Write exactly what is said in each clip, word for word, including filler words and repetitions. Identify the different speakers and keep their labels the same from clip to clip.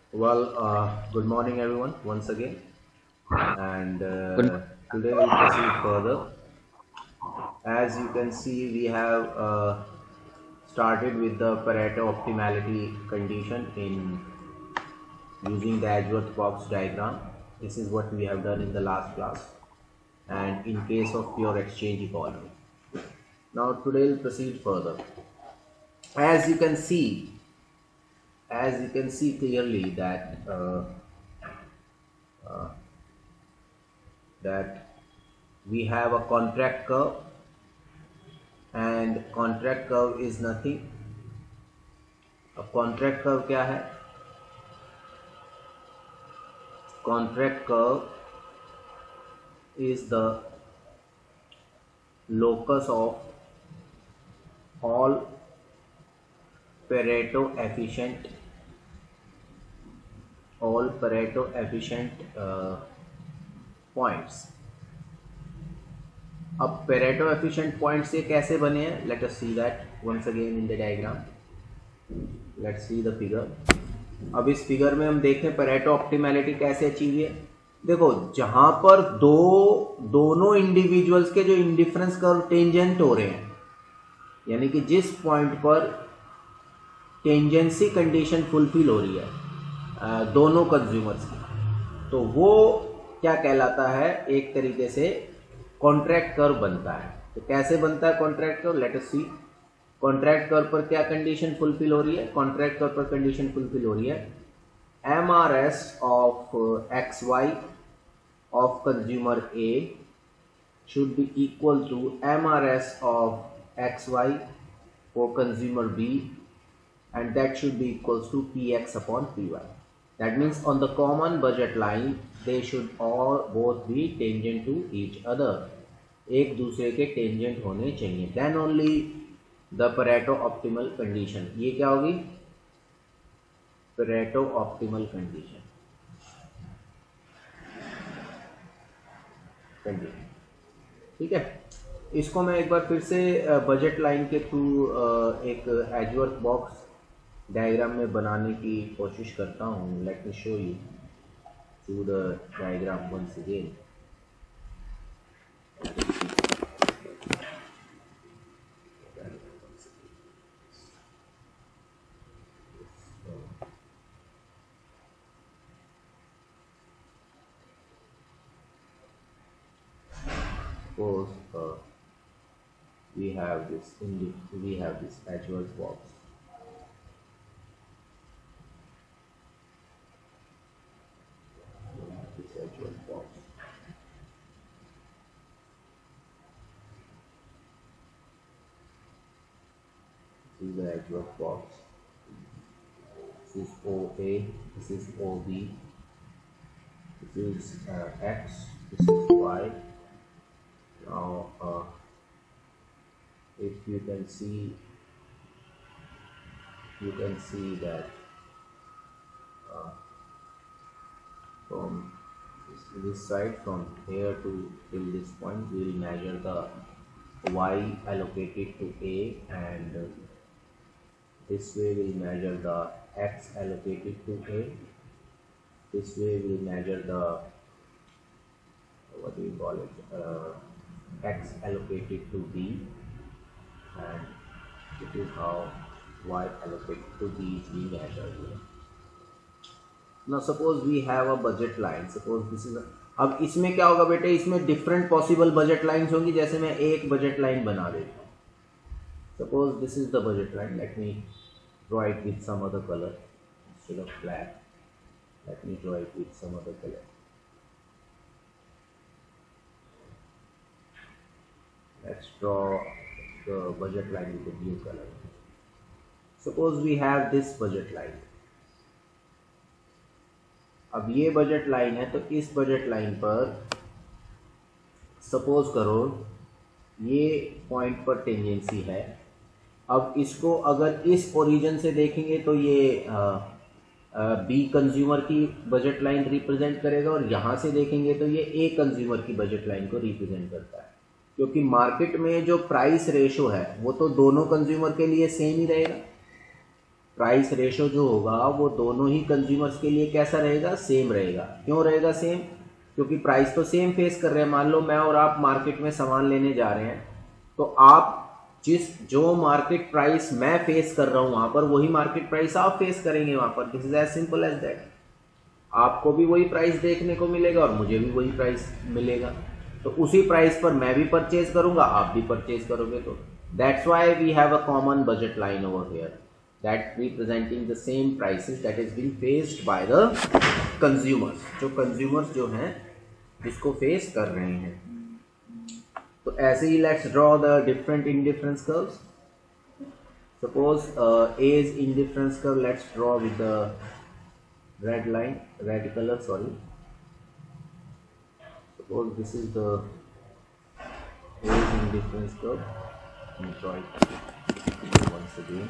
Speaker 1: Well, uh, good morning, everyone, once again. And
Speaker 2: Good.
Speaker 1: uh, today we'll proceed further. As you can see, we have uh, started with the Pareto optimality condition in using the Edgeworth box diagram. This is what we have done in the last class. And in case of pure exchange economy. Now, today we'll proceed further. As you can see, as you can see clearly that uh, that we have a contract curve, and contract curve is nothing. अब contract curve क्या है? Contract curve is the locus of all Pareto efficient all Pareto efficient uh, points. अब Pareto efficient points ये कैसे बने हैं? Let us see that once again in the diagram. Let's see the figure. अब इस figure में हम देखें Pareto ऑप्टिमैलिटी कैसे अचीव है. देखो, जहां पर दो दोनों इंडिविजुअल्स के जो इंडिफरेंस कर्व टेंजेंट हो रहे हैं, यानी कि जिस पॉइंट पर टेंजेंसी कंडीशन फुलफिल हो रही है दोनों कंज्यूमर्स की, तो वो क्या कहलाता है? एक तरीके से कॉन्ट्रैक्ट कर्व बनता है. तो कैसे बनता है contract curve? Let us see. Contract curve पर क्या कंडीशन फुलफिल हो रही है? कॉन्ट्रैक्ट कर्व पर कंडीशन फुलफिल हो रही है M R S of X Y of consumer A should be equal to M R S of X Y for consumer B, and that should be equals to P X upon P Y. That means on the common budget line they should all both be tangent to each other. एक दूसरे के tangent होने चाहिए. Then only the Pareto optimal condition. ये क्या होगी? Pareto optimal condition. Condition. ठीक है. इसको मैं एक बार फिर से बजट लाइन के थ्रू एक एजवर्थ बॉक्स डायग्राम में बनाने की कोशिश करता हूँ. Let me show you through the diagram once again. Suppose uh, we have this in the, we have this Edgeworth box. This Edgeworth box. This is the Edgeworth box. This is O A. This is O B. This is uh, X. This is Y. Now, uh, if you can see, you can see that uh, from this, this side, from here to till this point, we will measure the y allocated to A, and uh, this way we will measure the x allocated to A. This way we will measure the, what do you call it, uh, x allocated to B, and this is how y allocated to B is being measured here. Now suppose we have a budget line. Suppose this is a, अब इसमें क्या होगा बेटे? इसमें different possible budget lines होंगी. जैसे मैं एक बजट लाइन बना देता हूँ. Suppose this is the budget line. Let me draw it with some other color instead of black. Let me draw it with some other color. Let's draw the budget line with a blue color. Suppose we have this budget line. अब ये budget line है, तो इस budget line पर suppose करो ये point पर tangency है. अब इसको अगर इस ओरिजिन से देखेंगे तो ये बी कंज्यूमर की बजट लाइन रिप्रेजेंट करेगा, और यहाँ से देखेंगे तो ये ए कंज्यूमर की बजट लाइन को रिप्रेजेंट करता है. क्योंकि मार्केट में जो प्राइस रेशो है वो तो दोनों कंज्यूमर के लिए सेम ही रहेगा. प्राइस रेशो जो होगा वो दोनों ही कंज्यूमर्स के लिए कैसा रहेगा, सेम रहेगा। क्यों रहेगा सेम? क्योंकि प्राइस तो सेम फेस कर रहे हैं। मान लो मैं और आप मार्केट में सामान लेने जा रहे हैं, तो आप जिस जो मार्केट प्राइस मैं फेस कर रहा हूं वहां पर, वही मार्केट प्राइस आप फेस करेंगे वहां पर। This is as simple as that. आपको भी वही प्राइस देखने को मिलेगा और मुझे भी वही प्राइस मिलेगा, तो उसी प्राइस पर मैं भी परचेज करूंगा, आप भी परचेज करोगे। तो that's why we have a common budget line over here that representing the same prices that is being faced by the consumers, जो कंज्यूमर्स जो हैं इसको फेस कर रहे हैं। तो ऐसे ही let's draw the different indifference curves. Suppose A is indifference curve, let's draw with the red line, red color, sorry. Suppose this is the A is indifference curve. Let me draw it once again.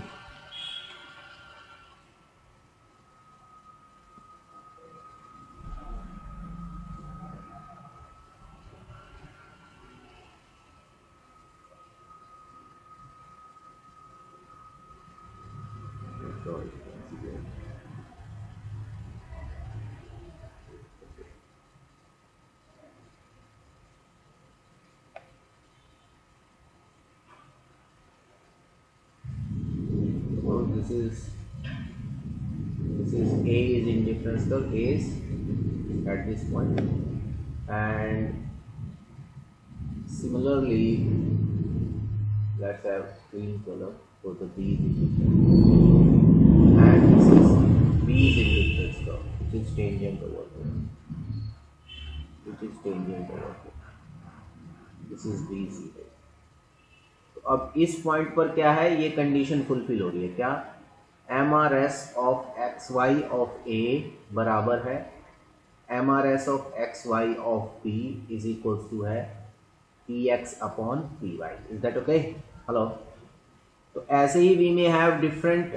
Speaker 1: This is this is A is indifference curve, A is at this point, and similarly let's have green color for the B is indifference, and this is B is indifference curve, which is tangent over here, which is tangent over here. This is B C. तो अब इस point पर क्या है, ये condition fulfil हो रही है। क्या? M R S of X Y of A बराबर है M R S of X Y of B is equal to है P X upon P Y. Is that okay? Hello. तो ऐसे ही we may have different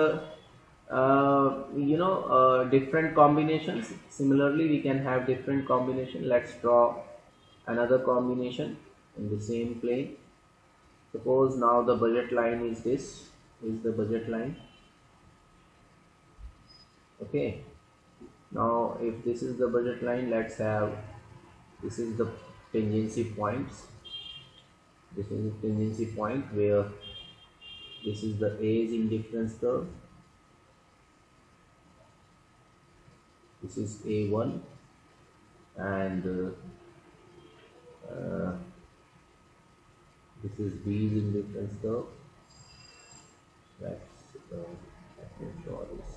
Speaker 1: you know different combinations. Similarly we can have different combination. Let's draw another combination in the same plane. Suppose now the budget line is this, is the budget line. Okay, now if this is the budget line, let's have, this is the tangency points. This is the tangency point where this is the A is indifference curve. This is A one and uh, uh, this is B is indifference curve. That's uh, let me draw this.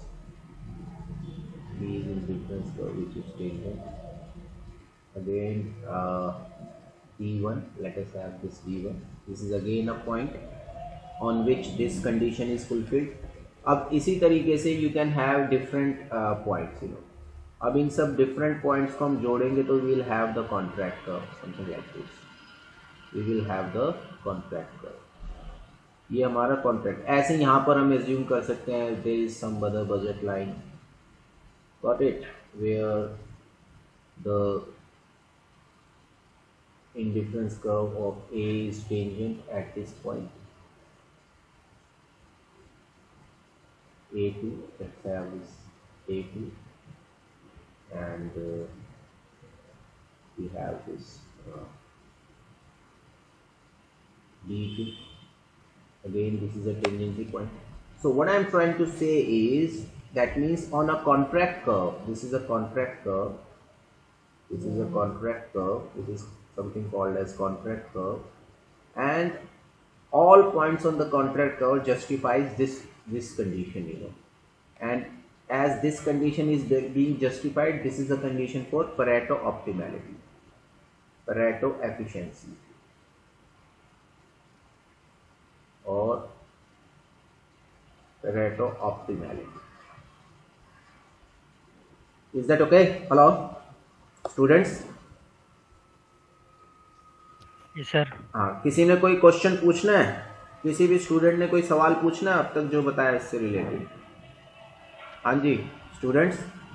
Speaker 1: B is indifference curve, which is tangent. Again uh, B one, let us have this B one. This is again a point on which this condition is fulfilled. अब इसी तरीके से you can have different uh, points, you know. अब इन सब different points को हम जोड़ेंगे तो we will have the contract curve, something like this. We will have the contract curve. ये हमारा कॉन्ट्रैक्ट। ऐसे यहाँ पर हम एज्यूम कर सकते हैं there is some other budget line, got it, where the indifference curve of A is tangent at this point. A two, let's have this A two, and uh, we have this uh, B two. Again, this is a tangency point. So what I am trying to say is that means on a contract curve, this is a contract curve, this is a contract curve, this is something called as contract curve, and all points on the contract curve justifies this this condition, you know. And as this condition is being justified, this is a condition for Pareto optimality, Pareto efficiency, or Pareto optimality. Is that okay? Hello students?
Speaker 2: yes sir.
Speaker 1: हाँ, किसी ने कोई question पूछना है? किसी भी student ने कोई सवाल पूछना है अब तक जो बताया इससे रिलेटेड? हाँ जी स्टूडेंट्स।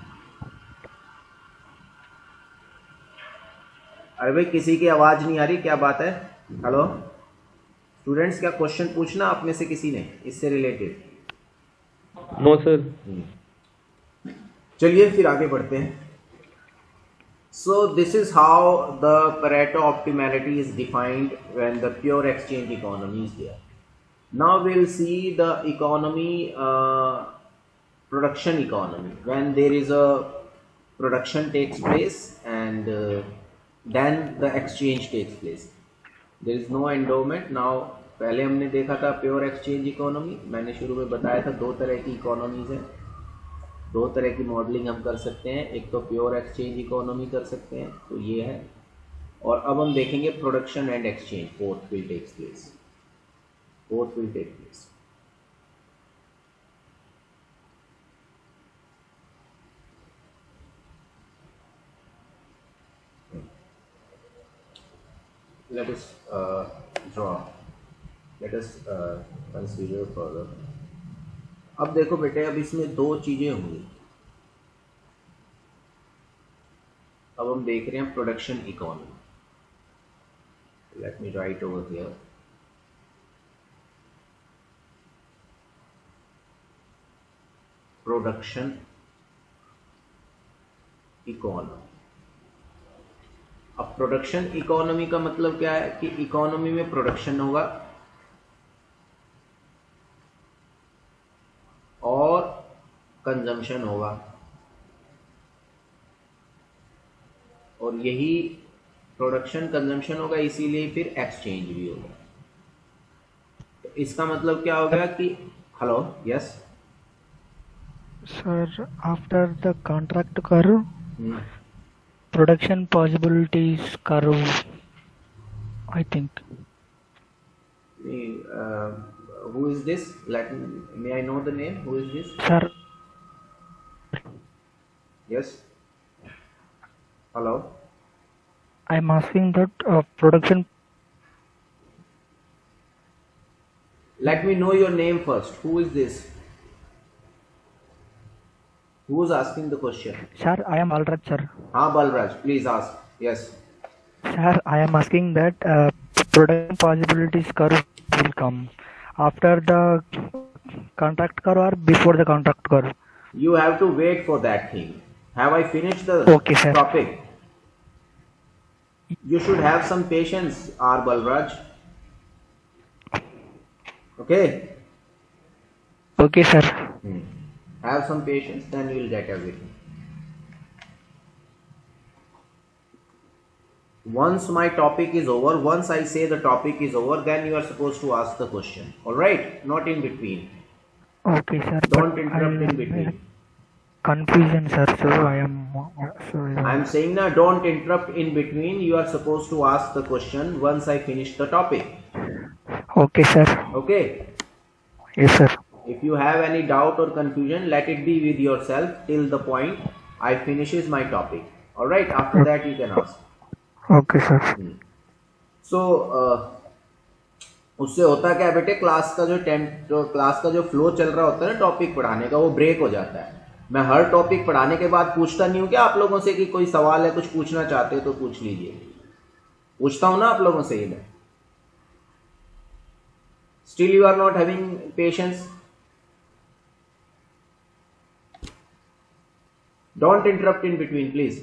Speaker 1: अरे भाई किसी की आवाज नहीं आ रही, क्या बात है? हेलो स्टूडेंट्स, क्या क्वेश्चन पूछना आप में से किसी ने इससे रिलेटेड?
Speaker 2: No sir.
Speaker 1: चलिए फिर आगे बढ़ते हैं. So this is how the Pareto optimality is defined when the pure exchange economy is there. Now we'll see the economy, uh, production economy, when there is a production takes place and uh, then the exchange takes place. There is no endowment. Now पहले हमने देखा था pure exchange economy. मैंने शुरू में बताया था दो तरह की इकोनॉमीज हैं, दो तरह की मॉडलिंग हम कर सकते हैं. एक तो प्योर एक्सचेंज इकोनॉमी कर सकते हैं, तो ये है. और अब हम देखेंगे production and exchange, both will take place, both will take place. Let us uh, draw, let us uh, consider further. अब देखो बेटे, अब इसमें दो चीजें होंगी. अब हम देख रहे हैं production economy. Let me write over here. Production economy. अब प्रोडक्शन इकोनॉमी का मतलब क्या है कि इकोनॉमी में प्रोडक्शन होगा और कंजम्पशन होगा, और यही प्रोडक्शन कंजम्पशन होगा, इसीलिए फिर एक्सचेंज भी होगा. तो इसका मतलब क्या हो गया कि hello, yes
Speaker 3: sir, after the contract curve production possibilities curve, I think.
Speaker 1: Uh, who is this? Let me, may I know the name? Who is this?
Speaker 3: Sir.
Speaker 1: Yes. Hello.
Speaker 3: I'm asking that uh, production.
Speaker 1: Let me know your name first. Who is this? Who is asking the question?
Speaker 3: Sir, I am Balraj, sir.
Speaker 1: हाँ Balraj, please ask. Yes.
Speaker 3: Sir, I am asking that uh, production possibilities curve will come after the contract curve or before the contract curve?
Speaker 1: You have to wait for that thing. Have I finished the
Speaker 3: okay, sir.
Speaker 1: topic? You should have some patience, R. Balraj. Okay?
Speaker 3: Okay, sir.
Speaker 1: Hmm. Have some patience, then you will get everything. Once my topic is over, once I say the topic is over, then you are supposed to ask the question. Alright? Not in between.
Speaker 3: Okay, sir.
Speaker 1: Don't interrupt in between.
Speaker 3: Confusion, sir. So I am. So
Speaker 1: I am saying now, don't interrupt in between. You are supposed to ask the question once I finish the topic.
Speaker 3: Okay, sir.
Speaker 1: Okay?
Speaker 3: Yes, sir.
Speaker 1: If you have any doubt or confusion, let it be with yourself till the point I finishes my topic. All right. After that, you can ask.
Speaker 3: Okay, sir.
Speaker 1: Hmm. So, uh, उससे होता क्या है बेटे, class का जो टेम जो class का जो फ्लो चल रहा होता है ना टॉपिक पढ़ाने का, वो ब्रेक हो जाता है. मैं हर टॉपिक पढ़ाने के बाद पूछता नहीं हूँ क्या आप लोगों से कि कोई सवाल है, कुछ पूछना चाहते हो तो पूछ लीजिए. पूछता हूँ ना आप लोगों से. ही मैं still you are not having patience. Don't interrupt in between, please.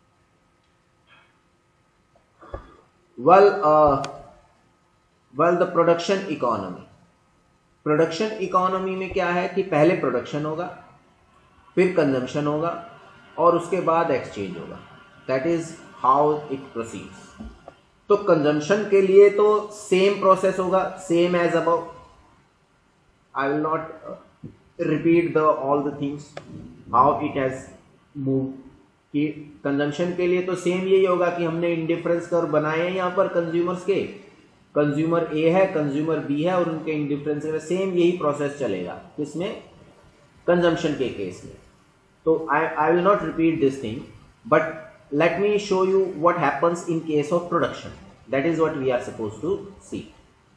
Speaker 1: Well, uh, well, the production economy. Production economy में क्या है कि पहले production होगा, फिर consumption होगा, और उसके बाद exchange होगा. That is how it proceeds. तो consumption के लिए तो same process होगा, same as above. I will not uh, repeat the all the things how it has move. कि कंजम्पशन के लिए तो सेम यही होगा कि हमने इंडिफरेंस कर्व बनाए हैं यहाँ पर कंज्यूमर्स के. कंज्यूमर ए है, कंज्यूमर बी है, और उनके इंडिफरेंस में सेम यही प्रोसेस चलेगा. किसमें? कंजम्पशन के केस में. तो I I will not repeat this thing, but let me show you what happens in case of production. That is what we are suppose to see.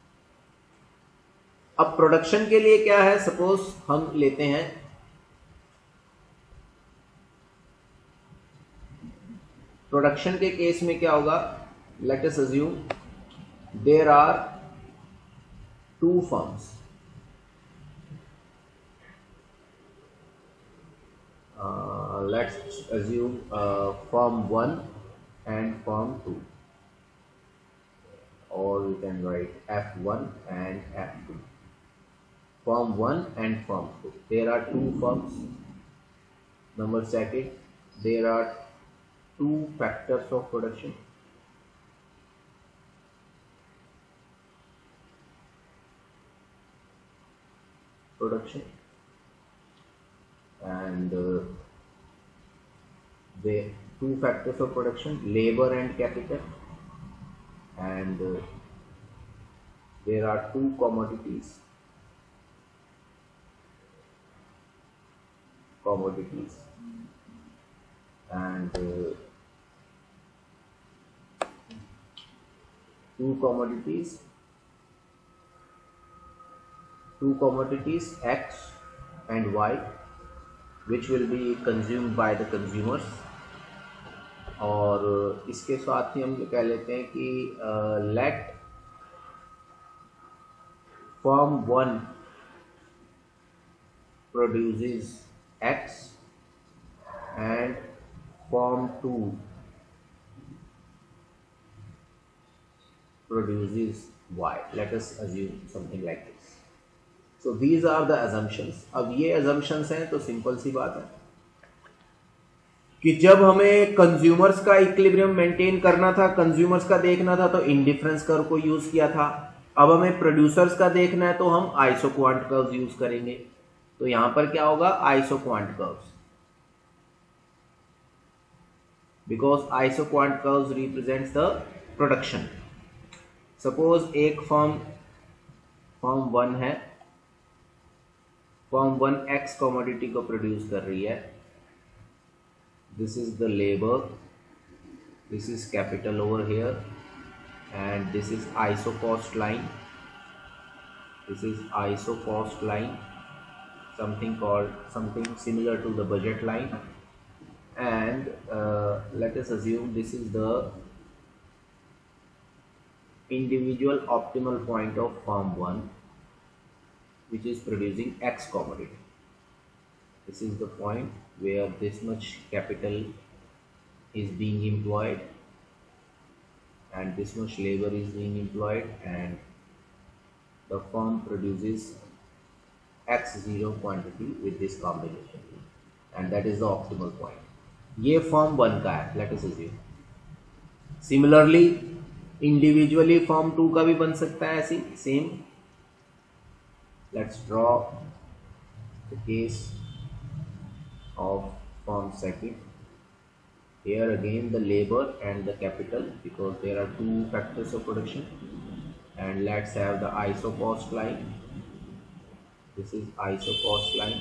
Speaker 1: अब प्रोडक्शन के लिए क्या है, सपोज हम लेते हैं प्रोडक्शन के केस में क्या होगा. Let us assume there are two firms. let's assume uh, firm one and firm two, or we can write F one and F two. Firm one and firm two. There are two firms. Number second, there are two factors of production. Production and uh, the two factors of production, labor and capital, and uh, there are two commodities. Commodities and uh, two commodities two commodities X and Y, which will be consumed by the consumers. और इसके साथ ही हम कह लेते हैं कि let firm one produces X and firm two produces Y. Let us assume something like this. So these are the assumptions. अब ये assumptions हैं तो सिंपल सी बात है कि जब हमें कंज्यूमर्स का इक्विलिब्रियम मेंटेन करना था, कंज्यूमर्स का देखना था, तो इंडिफरेंस कर्व को यूज किया था. अब हमें प्रोड्यूसर्स का देखना है तो हम आइसोक्वांट कर्व्स यूज करेंगे. तो यहां पर क्या होगा, isoquant curves, because isoquant curves represents the production. Suppose एक फर्म फर्म वन है, फर्म वन एक्स कमोडिटी को प्रोड्यूस कर रही है. This is the labour, this is capital over here, and this is isocost line. This is isocost line, something called something similar to the budget line, and uh, let us assume this is the individual optimal point of firm one, which is producing X commodity. This is the point where this much capital is being employed and this much labor is being employed, and the firm produces X zero quantity with this combination, and that is the optimal point. ये firm one का है, let us assume. Similarly individually firm two का भी बन सकता है ऐसी same. Let's draw the case of firm second. Here again the labor and the capital, because there are two factors of production, and let's have the iso cost line. This is iso cost line,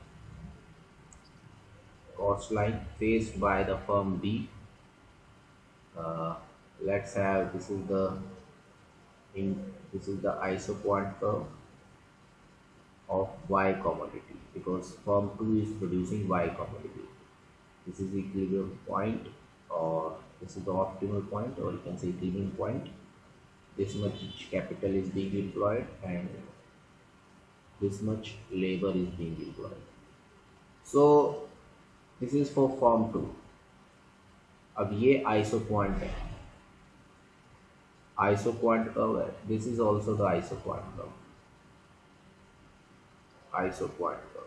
Speaker 1: cost line faced by the firm B. Uh, let's have this is the in this is the iso quant curve of Y commodity, because firm two is producing Y commodity. This is the equilibrium point, or this is the optimal point, or you can say equilibrium point. This much capital is being employed and this much labor is being employed. So this is for firm two. अब ये isoquant है, isoquant curve है. This is also the isoquant curve, isoquant curve.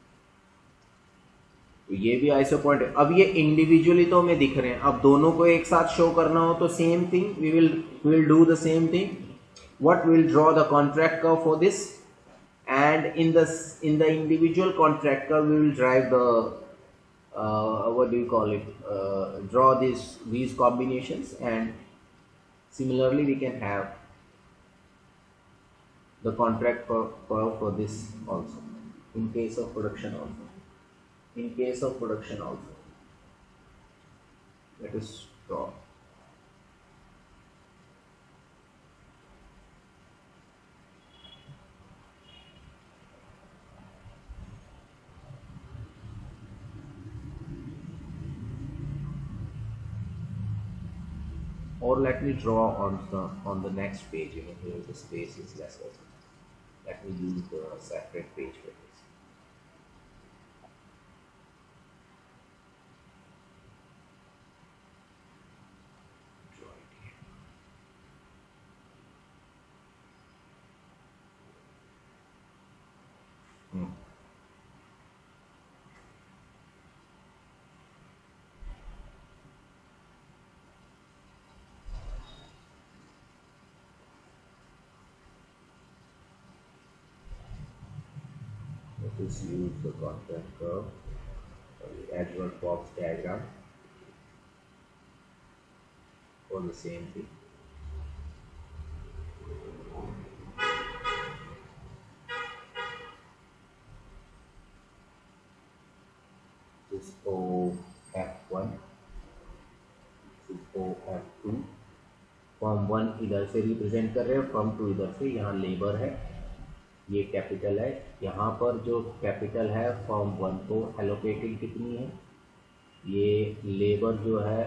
Speaker 1: तो ये भी isoquant है. अब ये इंडिविजुअली तो हमें दिख रहे हैं, अब दोनों को एक साथ शो करना हो तो same thing, we will we will do the same thing. What we will draw the contract curve for this, and in the in the individual contract curve we will drive the uh, what do you call it uh, draw these these combinations, and similarly we can have the contract curve for this also, in case of production also in case of production also. Let us draw. Or let me draw on the on the next page. Even here the space is less also. Let me use the separate page for this. Just use the contract curve or the Edgeworth box diagram for the same thing. This is O F one, this is O F two. Firm one इधर से represent कर रहे हैं, form to इधर से, यहाँ labour है, ये कैपिटल है। यहाँ पर जो कैपिटल है फॉर्म वन को एलोकेटिंग कितनी है, ये लेबर जो है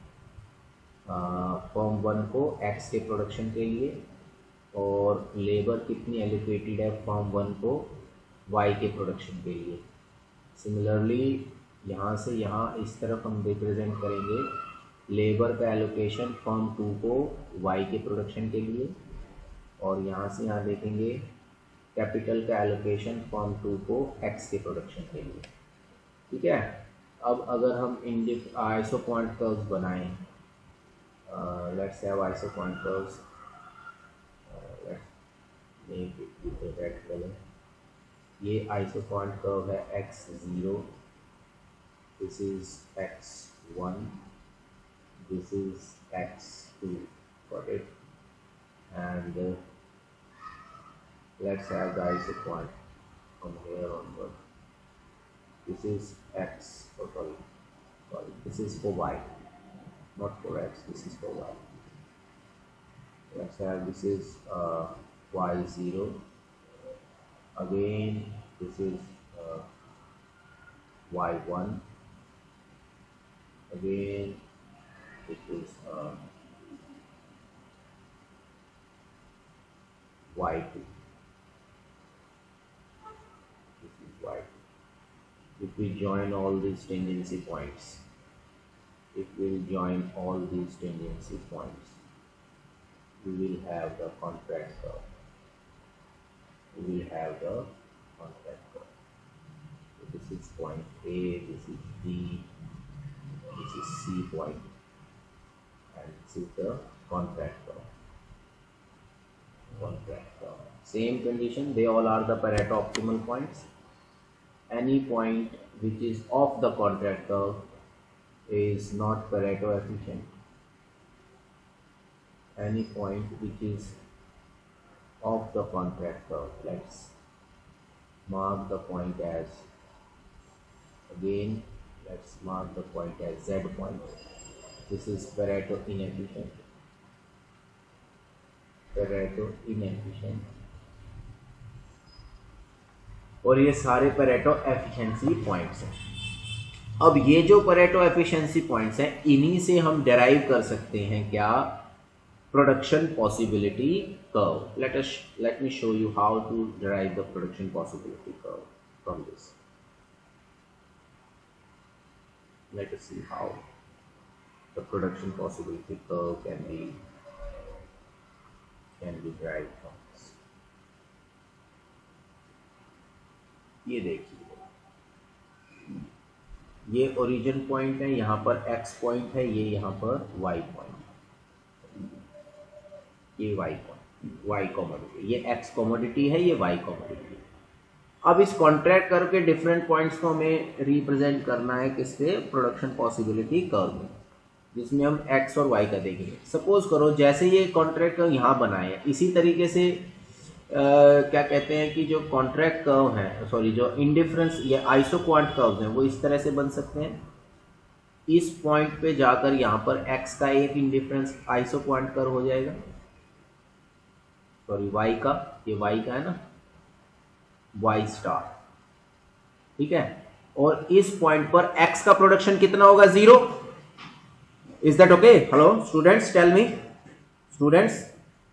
Speaker 1: फॉर्म वन को एक्स के प्रोडक्शन के लिए, और लेबर कितनी एलोकेटेड है फॉर्म वन को वाई के प्रोडक्शन के लिए। सिमिलरली यहाँ से यहाँ इस तरफ हम रिप्रेजेंट करेंगे लेबर का एलोकेशन फॉर्म टू को वाई के प्रोडक्शन के लिए, और यहाँ से यहाँ देखेंगे कैपिटल का एलोकेशन फॉर्म टू को एक्स के प्रोडक्शन के लिए। ठीक है, अब अगर हम इन आइसो पॉइंट कर्व्स बनाएं, let's have iso point curves, let's make it with red colour. ये आइसो पॉइंट कर्व है X zero, this is X one, this is x two, got it, and uh, let's have the iso point from here onward. This is x, oh, sorry, sorry, this is for y, not for x, this is for y. Let's have, this is uh, y zero, again this is uh, y one, again this is uh, y two, this is y two. If we join all these tangency points, if we join all these tangency points, we will have the contract curve. We will have the contract curve. So this is point A, this is B, this is C point, and this is the contract curve. Contract curve. Same condition, they all are the Pareto optimal points. Any point which is off the contract curve is not Pareto efficient. Any point which is off the contract curve, let's mark the point as, again let's mark the point as Z point. This is Pareto inefficient, Pareto inefficient, और ये सारे Pareto efficiency points हैं। अब ये जो Pareto efficiency points हैं, इन्हीं से हम derive कर सकते हैं क्या, production possibility curve. Let us let me show you how to derive the production possibility curve from this. Let us see how the production possibility curve can be can be derived from this. ये देखिए, ये origin point है, यहाँ पर x point है, ये यहाँ पर y पॉइंट, ये y पॉइंट, y कॉमोडिटी, ये x कॉमोडिटी है, ये y कॉमोडिटी है। अब इस कॉन्ट्रैक्ट कर्व के डिफरेंट पॉइंट्स को हमें रिप्रेजेंट करना है किससे, प्रोडक्शन पॉसिबिलिटी कर्व में, जिसमें हम x और y का देखेंगे। सपोज करो जैसे ये कॉन्ट्रैक्ट कर्व यहाँ बनाए हैं, इसी तरीके से आ, क्या कहते हैं कि जो कॉन्ट्रैक्ट कर्व है, सॉरी जो इंडिफरेंस या आइसो क्वांट कर्व हैं, वो इस तरह से बन सकते हैं। इस पॉइंट पे जाकर यहाँ पर x का एक इंडिफरेंस आइसो क्वांट कर्व हो जाएगा, सॉरी y का, ये y का है ना, y स्टार, ठीक है। और इस पॉइंट पर x का प्रोडक्शन कितना होगा, zero. Is that okay? Hello students, tell me students.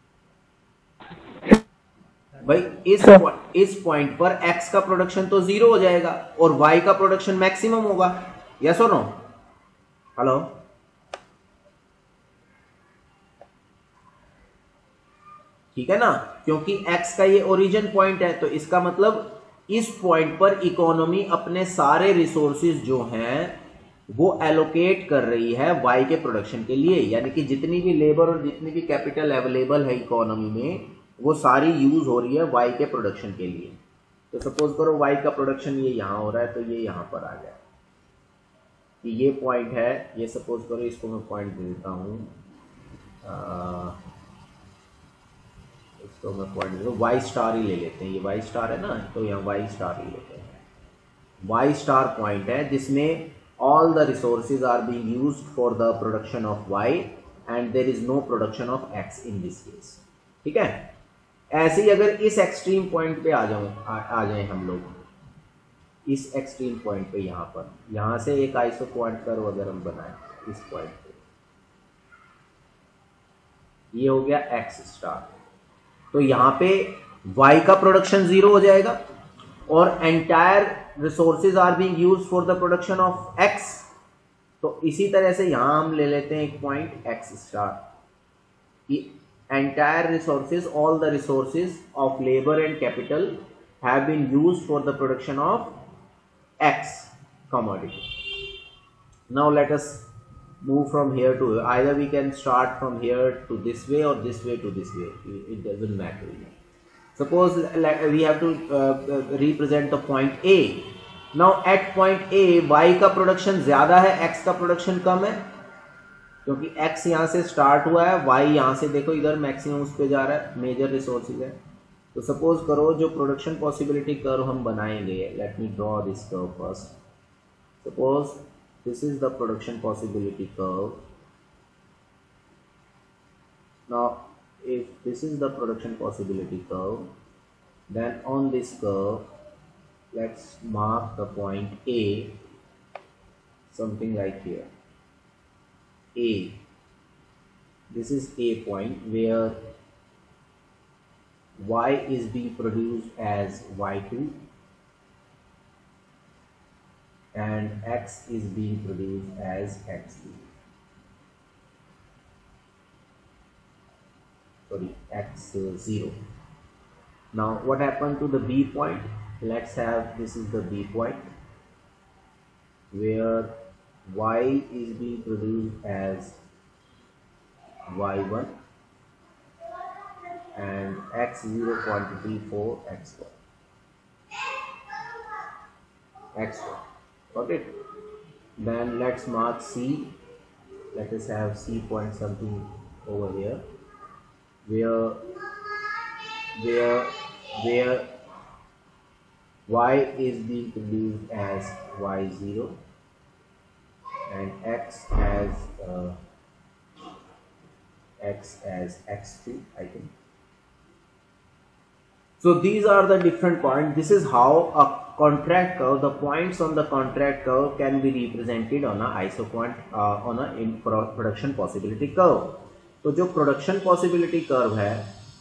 Speaker 1: भाई इस इस पॉइंट पर x का प्रोडक्शन तो जीरो हो जाएगा और y का प्रोडक्शन मैक्सिमम होगा, यस और नो? हेलो, ठीक है ना, क्योंकि x का ये ओरिजिन पॉइंट है, तो इसका मतलब इस पॉइंट पर इकोनॉमी अपने सारे रिसोर्सेज जो हैं वो एलोकेट कर रही है y के प्रोडक्शन के लिए, यानी कि जितनी भी लेबर और जितनी भी कैपिटल अवेलेबल है इकोनॉमी में, वो सारी यूज हो रही है y के प्रोडक्शन के लिए। तो सपोज करो y का प्रोडक्शन ये यहाँ हो रहा है, तो ये यहाँ पर आ गया कि ये पॉइंट है, ये सपोज करो इसको मैं पॉइंट दे देता हूँ, इसको मैं पॉइंट दे दूँ, वाई स्टार ही ले लेते हैं, ये वाई स्टार है ना, तो यहाँ वाई स्टार ही लेते हैं। वाई स्टार पॉइंट है जिसमें all the resources are being used for the production of y and there is no production of x in this case। ठीक है, ऐसे ही अगर इस एक्सट्रीम पॉइंट पे आ जाओ आ, आ जाए हम लोग, इस एक्सट्रीम पॉइंट पे, यहाँ पर, यहाँ से एक आइसो पॉइंट कर्व अगर हम बनाए इस पॉइंट पे, ये हो गया x स्टार, तो यहाँ पे y का प्रोडक्शन जीरो हो जाएगा और entire resources are being used for the production of x। तो इसी तरह से यहां हम ले लेते हैं एक पॉइंट x स्टार, कि entire resources, all the resources of labour and capital have been used for the production of x commodity। Now let us move from here to here. Either we can start from here to this way or this way to this way, it doesn't matter। Suppose we have to uh, represent the point A। Now at point A y का production ज्यादा है, x का production कम है, क्योंकि x यहाँ से start हुआ है, y यहाँ से देखो इधर मैक्सिमम उस पे जा रहा है, मेजर रिसोर्सेज है। तो सपोज करो जो प्रोडक्शन पॉसिबिलिटी कर्व हम बनाएंगे, let me draw this curve first. Suppose this is the production possibility curve. Now if this is the production possibility curve, then on this curve let's mark the point A, something like here A, this is A point where y is being produced as y two and x is being produced as x two, sorry x zero। Now what happened to the B point? Let's have, this is the B point where y is being produced as y one and x zero quantity for x one, x one, got it? Then let's mark C, let us have C point something over here where where where y is being produced as y zero and x as uh, x as x two, I think। So these are the different points. This is how a contract curve, the points on the contract curve can be represented on a isoquant uh, on a in production possibility curve। तो जो production possibility curve है,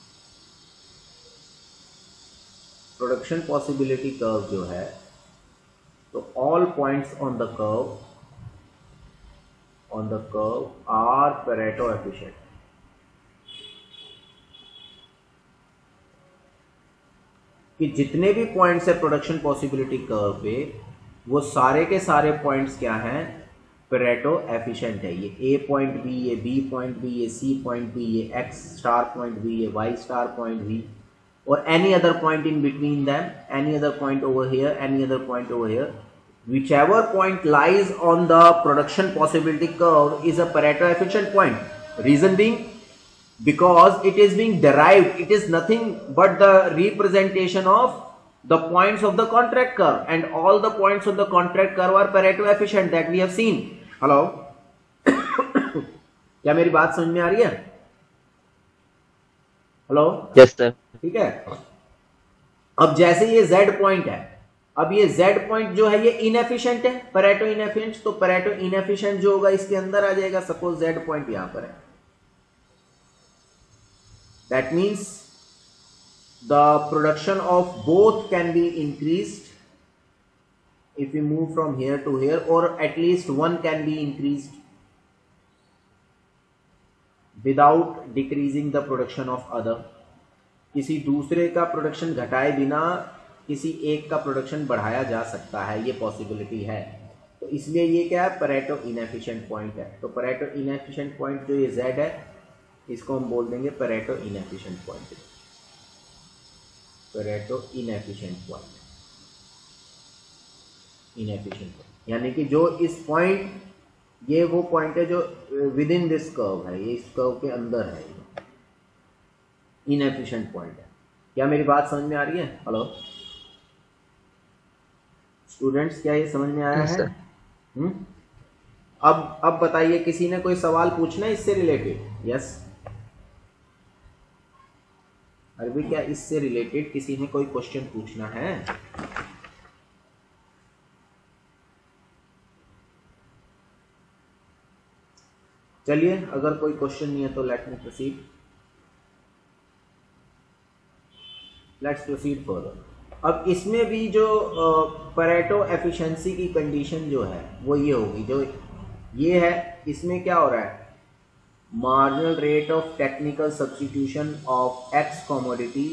Speaker 1: production possibility curve जो है, तो all points on the curve on the curve are Pareto efficient. कि जितने भी points है प्रोडक्शन पॉसिबिलिटी कर्व पे, वो सारे के सारे पॉइंट्स क्या हैं, पेरेटो एफिशिएंट है। ये ए पॉइंट बी, ये बी पॉइंट बी, ये सी पॉइंट बी, ये एक्स स्टार पॉइंट बी, ये वाई स्टार पॉइंट बी, और any other point in between them, any other point over here, any other point over here, whichever point lies on the production possibility curve is a Pareto efficient point. Reason being, because it is being derived, it is nothing but the representation of the points of the contract curve, and all the points of the contract curve are Pareto efficient that we have seen। Hello क्या मेरी बात समझ में आ रही है? Hello,
Speaker 2: yes sir.
Speaker 1: ठीक है। अब जैसे ये Z पॉइंट है, अब ये Z पॉइंट जो है ये इनएफिशिएंट है, Pareto इनएफिशिएंट, तो Pareto इनएफिशिएंट जो होगा इसके अंदर आ जाएगा। सपोज Z पॉइंट यहां पर है, that means the production of both can be increased if we move from here to here, or at least one can be increased without decreasing the production of other। किसी दूसरे का production घटाए बिना किसी एक का प्रोडक्शन बढ़ाया जा सकता है, ये पॉसिबिलिटी है। तो इसलिए ये क्या है, Pareto इनएफिशिएंट पॉइंट है। तो Pareto इनएफिशिएंट पॉइंट जो ये Z है, इसको हम बोल देंगे Pareto inefficient point. Pareto inefficient point, inefficient point यानी कि जो इस पॉइंट, ये वो पॉइंट है जो विद इन दिस कर्व है, ये इस कर्व के अंदर है, इनएफिशिएंट पॉइंट है। क्या मेरी बात समझ में आ रही है? हेलो स्टूडेंट्स, क्या ये समझ में आया है? हम्म अब अब बताइए, किसी ने कोई सवाल पूछना है इससे रिलेटेड? यस अरबी, क्या इससे रिलेटेड किसी ने कोई क्वेश्चन पूछना है? चलिए, अगर कोई क्वेश्चन नहीं है तो let me proceed let's proceed further. अब इसमें भी जो परेटो एफिशिएंसी की कंडीशन जो है वो ये होगी, जो ये है, इसमें क्या हो रहा है, marginal rate of technical substitution of X commodity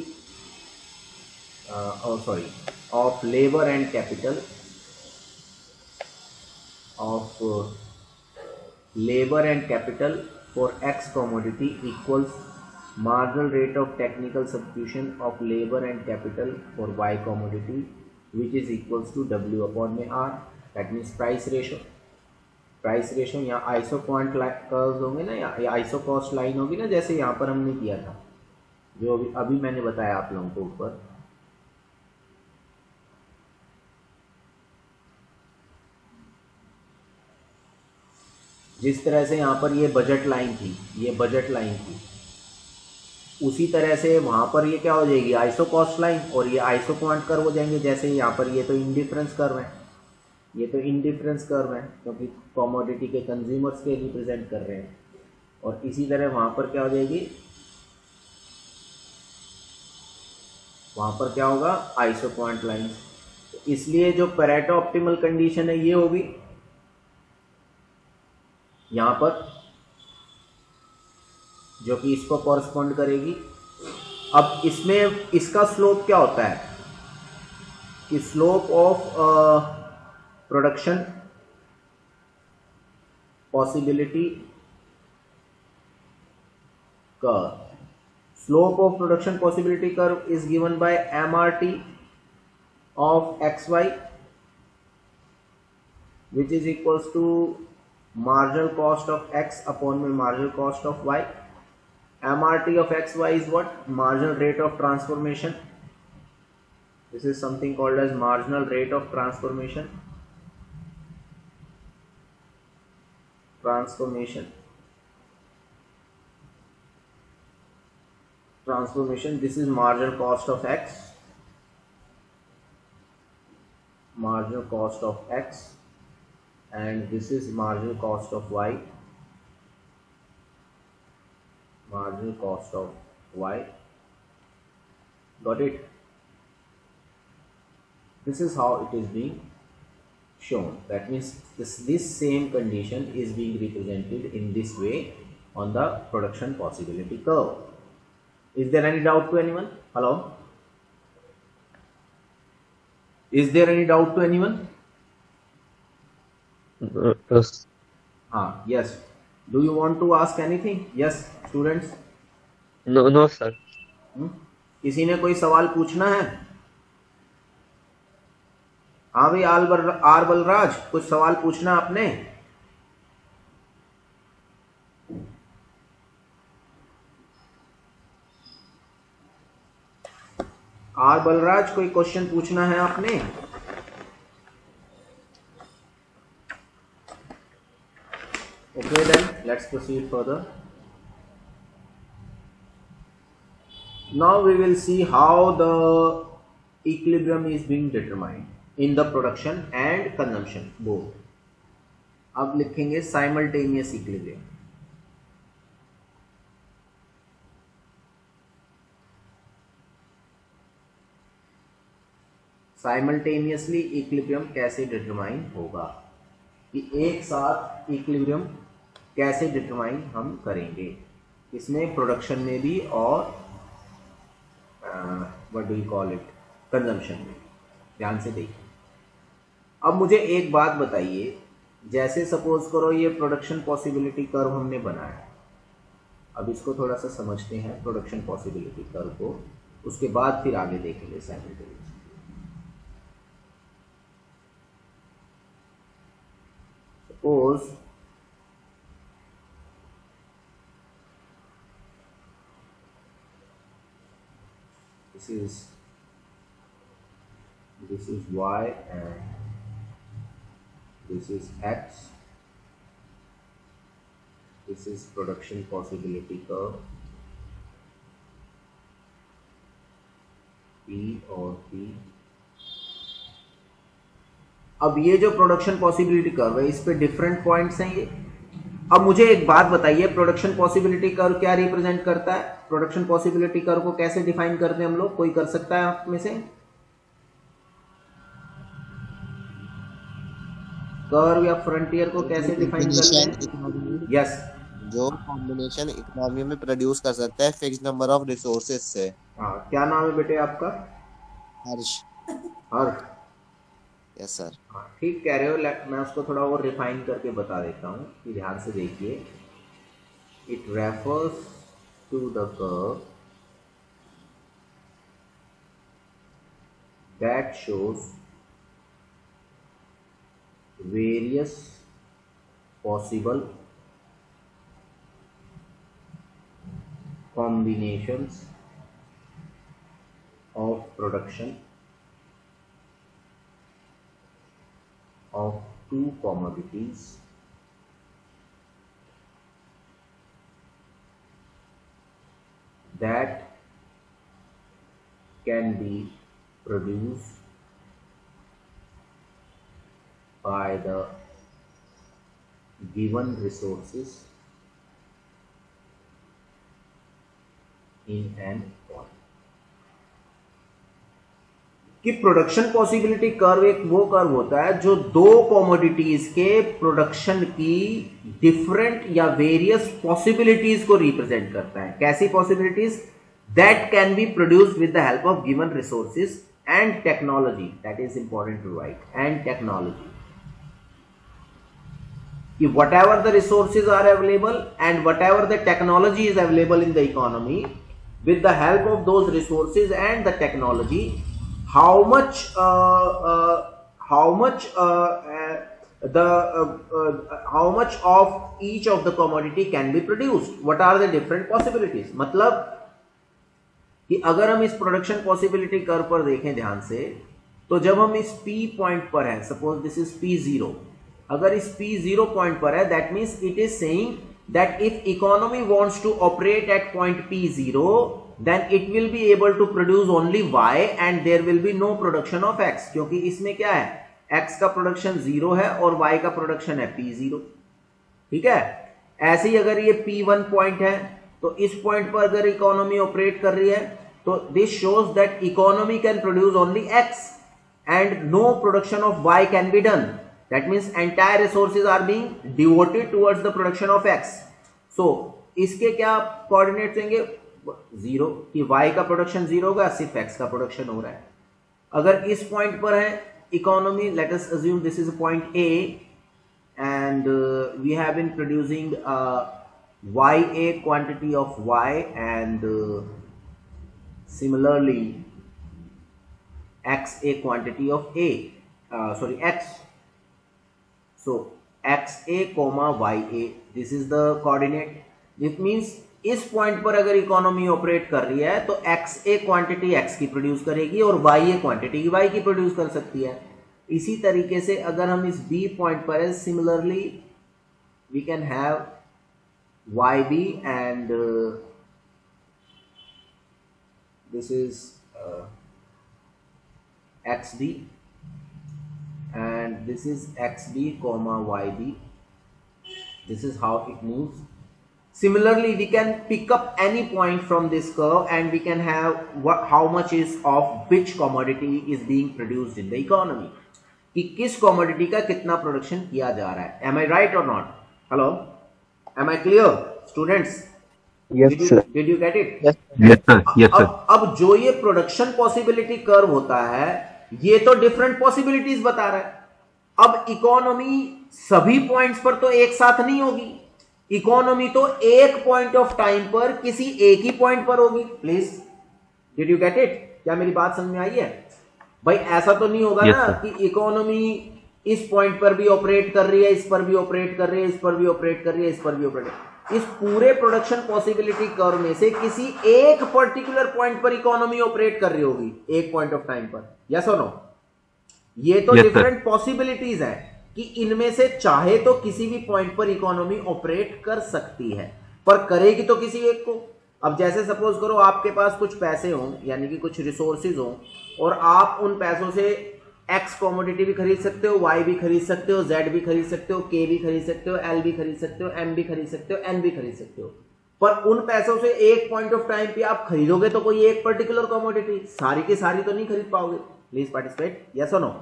Speaker 1: sorry of labour and capital of labour and capital for X commodity equals marginal rate of technical substitution of labor and capital for y commodity, which is equals to W upon में R, that means price ratio। price ratio यहाँ iso point curves होंगे ना, या iso cost line होगी ना, जैसे यहाँ पर हमने किया था, जो अभी अभी मैंने बताया आप लोगों को ऊपर। जिस तरह से यहाँ पर ये बजट लाइन थी, ये बजट लाइन थी, उसी तरह से वहाँ पर ये क्या हो जाएगी, आइसो कॉस्ट लाइन, और ये आइसो पॉइंट कर्व हो जाएंगे। जैसे यहाँ पर ये तो इंडिफरेंस कर्व है, ये तो इंडिफरेंस कर्व है क्योंकि कमोडिटी के कंज्यूमर्स के रिप्रेजेंट कर रहे हैं, और इसी तरह वहाँ पर क्या हो जाएगी, वहाँ पर क्या होगा, आइसो पॉइंट लाइन। तो इसलिए जो पेरेटो ऑप्टिमल कंडीशन है ये होगी यहाँ पर, जो कि इसको कॉरस्पॉन्ड करेगी। अब इसमें इसका स्लोप क्या होता है कि slope of production possibility curve, slope of production possibility curve is given by M R T of X Y which is equals to marginal cost of x upon में marginal cost of y। M R T of x y is what? Marginal rate of transformation. This is something called as marginal rate of transformation. Transformation. Transformation. This is marginal cost of x. Marginal cost of x. And this is marginal cost of y, marginal cost of y, got it? This is how it is being shown. That means this this same condition is being represented in this way on the production possibility curve. Is there any doubt to anyone? Hello, is there any doubt to anyone?
Speaker 2: Uh, yes.
Speaker 1: Ah, yes. Do you want to ask anything? Yes, students.
Speaker 2: No, no, sir.
Speaker 1: hmm? किसी ने कोई सवाल पूछना है? हाँ भाई, आल बर, are Balraj, कुछ सवाल पूछना आपने? आर बलराज, कोई क्वेश्चन पूछना है आपने? Okay, then let's proceed further. Now we will see how the equilibrium is being determined in the production and consumption both. अब लिखेंगे simultaneous equilibrium. Simultaneously equilibrium कैसे determine होगा, कि एक साथ equilibrium कैसे डिटरमाइन हम करेंगे, इसमें प्रोडक्शन में भी और what do you call it, consumption में। ध्यान से देखिए। अब मुझे एक बात बताइए, जैसे सपोज करो ये प्रोडक्शन पॉसिबिलिटी कर्व हमने बनाया, अब इसको थोड़ा सा समझते हैं प्रोडक्शन पॉसिबिलिटी कर्व को। उसके बाद फिर आगे देखेंगे simultaneously. Suppose this is this is y and this is x. This is production possibility curve P और P। अब ये जो प्रोडक्शन पॉसिबिलिटी कर्व है इस पे डिफरेंट पॉइंट्स हैं ये। अब मुझे एक बात बताइए, प्रोडक्शन पॉसिबिलिटी कर्व क्या रिप्रेजेंट करता है? प्रोडक्शन पॉसिबिलिटी कर्व को कैसे डिफाइन करते हैं हम लोग? कोई कर सकता है आप में से? कर्व या फ्रंटियर को कैसे डिफाइन करते हैं? यस,
Speaker 4: जो कॉम्बिनेशन इकोनॉमी में प्रोड्यूस कर सकता है फिक्स नंबर ऑफ रिसोर्सेज से।
Speaker 1: हाँ, क्या नाम है बेटे आपका?
Speaker 4: हर्ष।
Speaker 1: Harsh,
Speaker 4: yes sir.
Speaker 1: हाँ ठीक कह रहे हो। मैं उसको थोड़ा और रिफाइन करके बता देता हूँ कि ध्यान से देखिए। It refers to the curve that shows various possible combinations of production of two commodities that can be produced by the given resources in an point। कि प्रोडक्शन पॉसिबिलिटी कर्व एक वो कर्व होता है जो दो कॉमोडिटीज के production की different या वेरियस पॉसिबिलिटीज को रिप्रेजेंट करता है। कैसी possibilities? That can be produced with the help of given resources and technology. That is important to write, and technology. कि whatever the resources are available and whatever the technology is available in the economy, with the help of those resources and the technology, how much uh, uh, how much uh, uh, the uh, uh, how much of each of the commodity can be produced? What are the different possibilities? मतलब कि अगर हम इस production possibility curve पर देखें ध्यान से, तो जब हम इस P पॉइंट पर हैं, suppose this is P zero, अगर इस P जीरो पॉइंट पर है, that means it is saying that if economy wants to operate at point P zero, then it will be able to produce only Y and there will be no production of X, क्योंकि इसमें क्या है, X का production zero है और Y का production है P zero. ठीक है, ऐसे ही अगर ये P वन पॉइंट है, तो इस पॉइंट पर अगर इकोनॉमी ऑपरेट कर रही है, तो this shows that economy can produce only X and no production of Y can be done। That means entire resources are being devoted towards the production of X। So इसके क्या coordinates होंगे? Zero, कि Y का production zero होगा, सिर्फ X का production हो रहा है। अगर इस पॉइंट पर है economy, let us assume this is point A and uh, we have been producing uh, Y A quantity of Y and uh, similarly X A quantity of A, uh, sorry X। So X A comma Y A, this is the coordinate। This means इस point पर अगर economy operate कर रही है तो X A quantity X की produce करेगी और Y A क्वांटिटी Y की प्रोड्यूस कर सकती है। इसी तरीके से अगर हम इस B पॉइंट पर है, similarly we can have Y B and this is X D and this is X B comma Y B। This is how it moves। Similarly, we can pick up any point from this curve and we can have what, how much is of which commodity is being produced in the economy, कि किस commodity का कितना production किया जा रहा है। Am I right or not? Hello, am I clear, students?
Speaker 2: Yes
Speaker 1: did you,
Speaker 2: sir।
Speaker 1: did you get it?
Speaker 2: Yes sir। Yes sir।
Speaker 1: अब अब जो ये प्रोडक्शन पॉसिबिलिटी कर्व होता है, ये तो डिफरेंट पॉसिबिलिटीज बता रहा है। अब इकोनॉमी सभी पॉइंट्स पर तो एक साथ नहीं होगी, इकोनॉमी तो एक पॉइंट ऑफ टाइम पर किसी एक ही पॉइंट पर होगी। Please did you get it? क्या मेरी बात समझ में आई है? भाई ऐसा तो नहीं होगा
Speaker 2: Yes,
Speaker 1: ना
Speaker 2: sir.
Speaker 1: कि इकोनॉमी इस पॉइंट पर भी ऑपरेट कर रही है, इस पर भी ऑपरेट कर रही है, इस पर भी ऑपरेट कर रही है, इस पर भी ऑपरेट। इस पूरे प्रोडक्शन पॉसिबिलिटी कर्व में से किसी एक पर्टिकुलर पॉइंट पर इकोनॉमी ऑपरेट कर रही होगी एक पॉइंट ऑफ टाइम पर, यस और नो? ये तो
Speaker 2: Yes, sir.
Speaker 1: डिफरेंट पॉसिबिलिटीज है कि इनमें से चाहे तो किसी भी पॉइंट पर इकोनॉमी ऑपरेट कर सकती है, पर करेगी तो किसी एक को। अब जैसे सपोज करो आपके पास कुछ पैसे हों, यानी कि कुछ रिसोर्सेज हों, और आप उन पैसों से एक्स कॉमोडिटी भी खरीद सकते हो, वाई भी खरीद सकते हो, जेड भी खरीद सकते हो, के भी खरीद सकते हो, एल भी खरीद सकते हो, एम भी खरीद सकते हो, एन भी खरीद सकते हो। पर उन पैसों से एक पॉइंट ऑफ टाइम पे आप खरीदोगे तो कोई एक पर्टिकुलर कॉमोडिटी, सारी की सारी तो नहीं खरीद पाओगे। प्लीज पार्टिसिपेट, यस और no?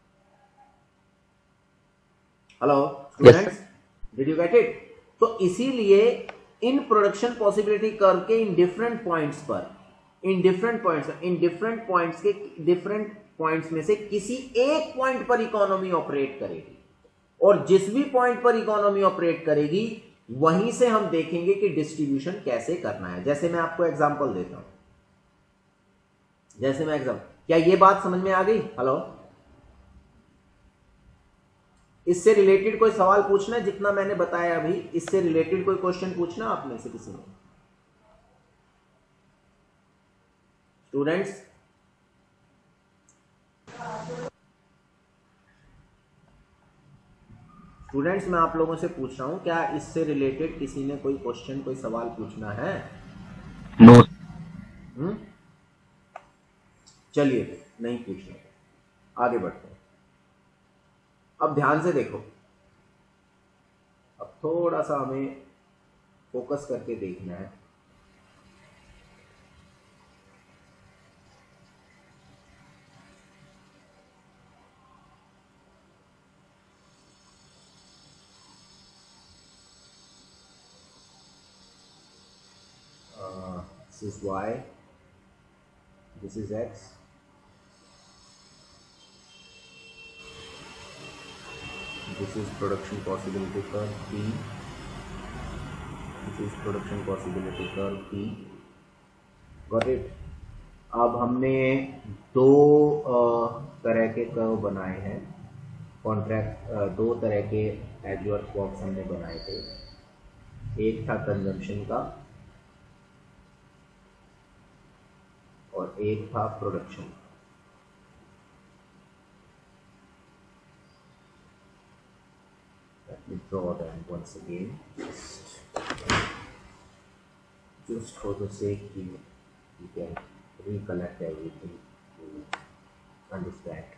Speaker 1: Hello students, did you get it? तो इसीलिए इन प्रोडक्शन पॉसिबिलिटी कर्व के इन डिफरेंट पॉइंट्स पर, इन डिफरेंट पॉइंट्स इन डिफरेंट पॉइंट्स के डिफरेंट पॉइंट्स में से किसी एक पॉइंट पर इकोनॉमी ऑपरेट करेगी, और जिस भी पॉइंट पर इकोनॉमी ऑपरेट करेगी वहीं से हम देखेंगे कि डिस्ट्रीब्यूशन कैसे करना है। जैसे मैं आपको एग्जांपल देता हूं, जैसे मैं एग्जांपल, क्या ये बात समझ में आ गई? हेलो, इससे रिलेटेड कोई सवाल पूछना है? जितना मैंने बताया अभी, इससे रिलेटेड कोई क्वेश्चन पूछना आप में से किसी ने? स्टूडेंट्स, स्टूडेंट्स मैं आप लोगों से पूछ रहा हूं, क्या इससे रिलेटेड किसी ने कोई क्वेश्चन, कोई सवाल पूछना है?
Speaker 2: नो।
Speaker 1: हम्म, चलिए नहीं पूछना, आगे बढ़ते हैं। अब ध्यान से देखो, अब थोड़ा सा हमें फोकस करके देखना है। This is y, this is x, this is production possibility curve P, this is production possibility curve P, got it? अब हमने दो तरह के कर्व बनाए हैं, कॉन्ट्रैक्ट दो तरह के एडवर्स बॉक्स हमने बनाए थे। एक था कंजम्पशन का और एक था production. Let me draw them once again, just for the sake you, you can recollect everything to understand.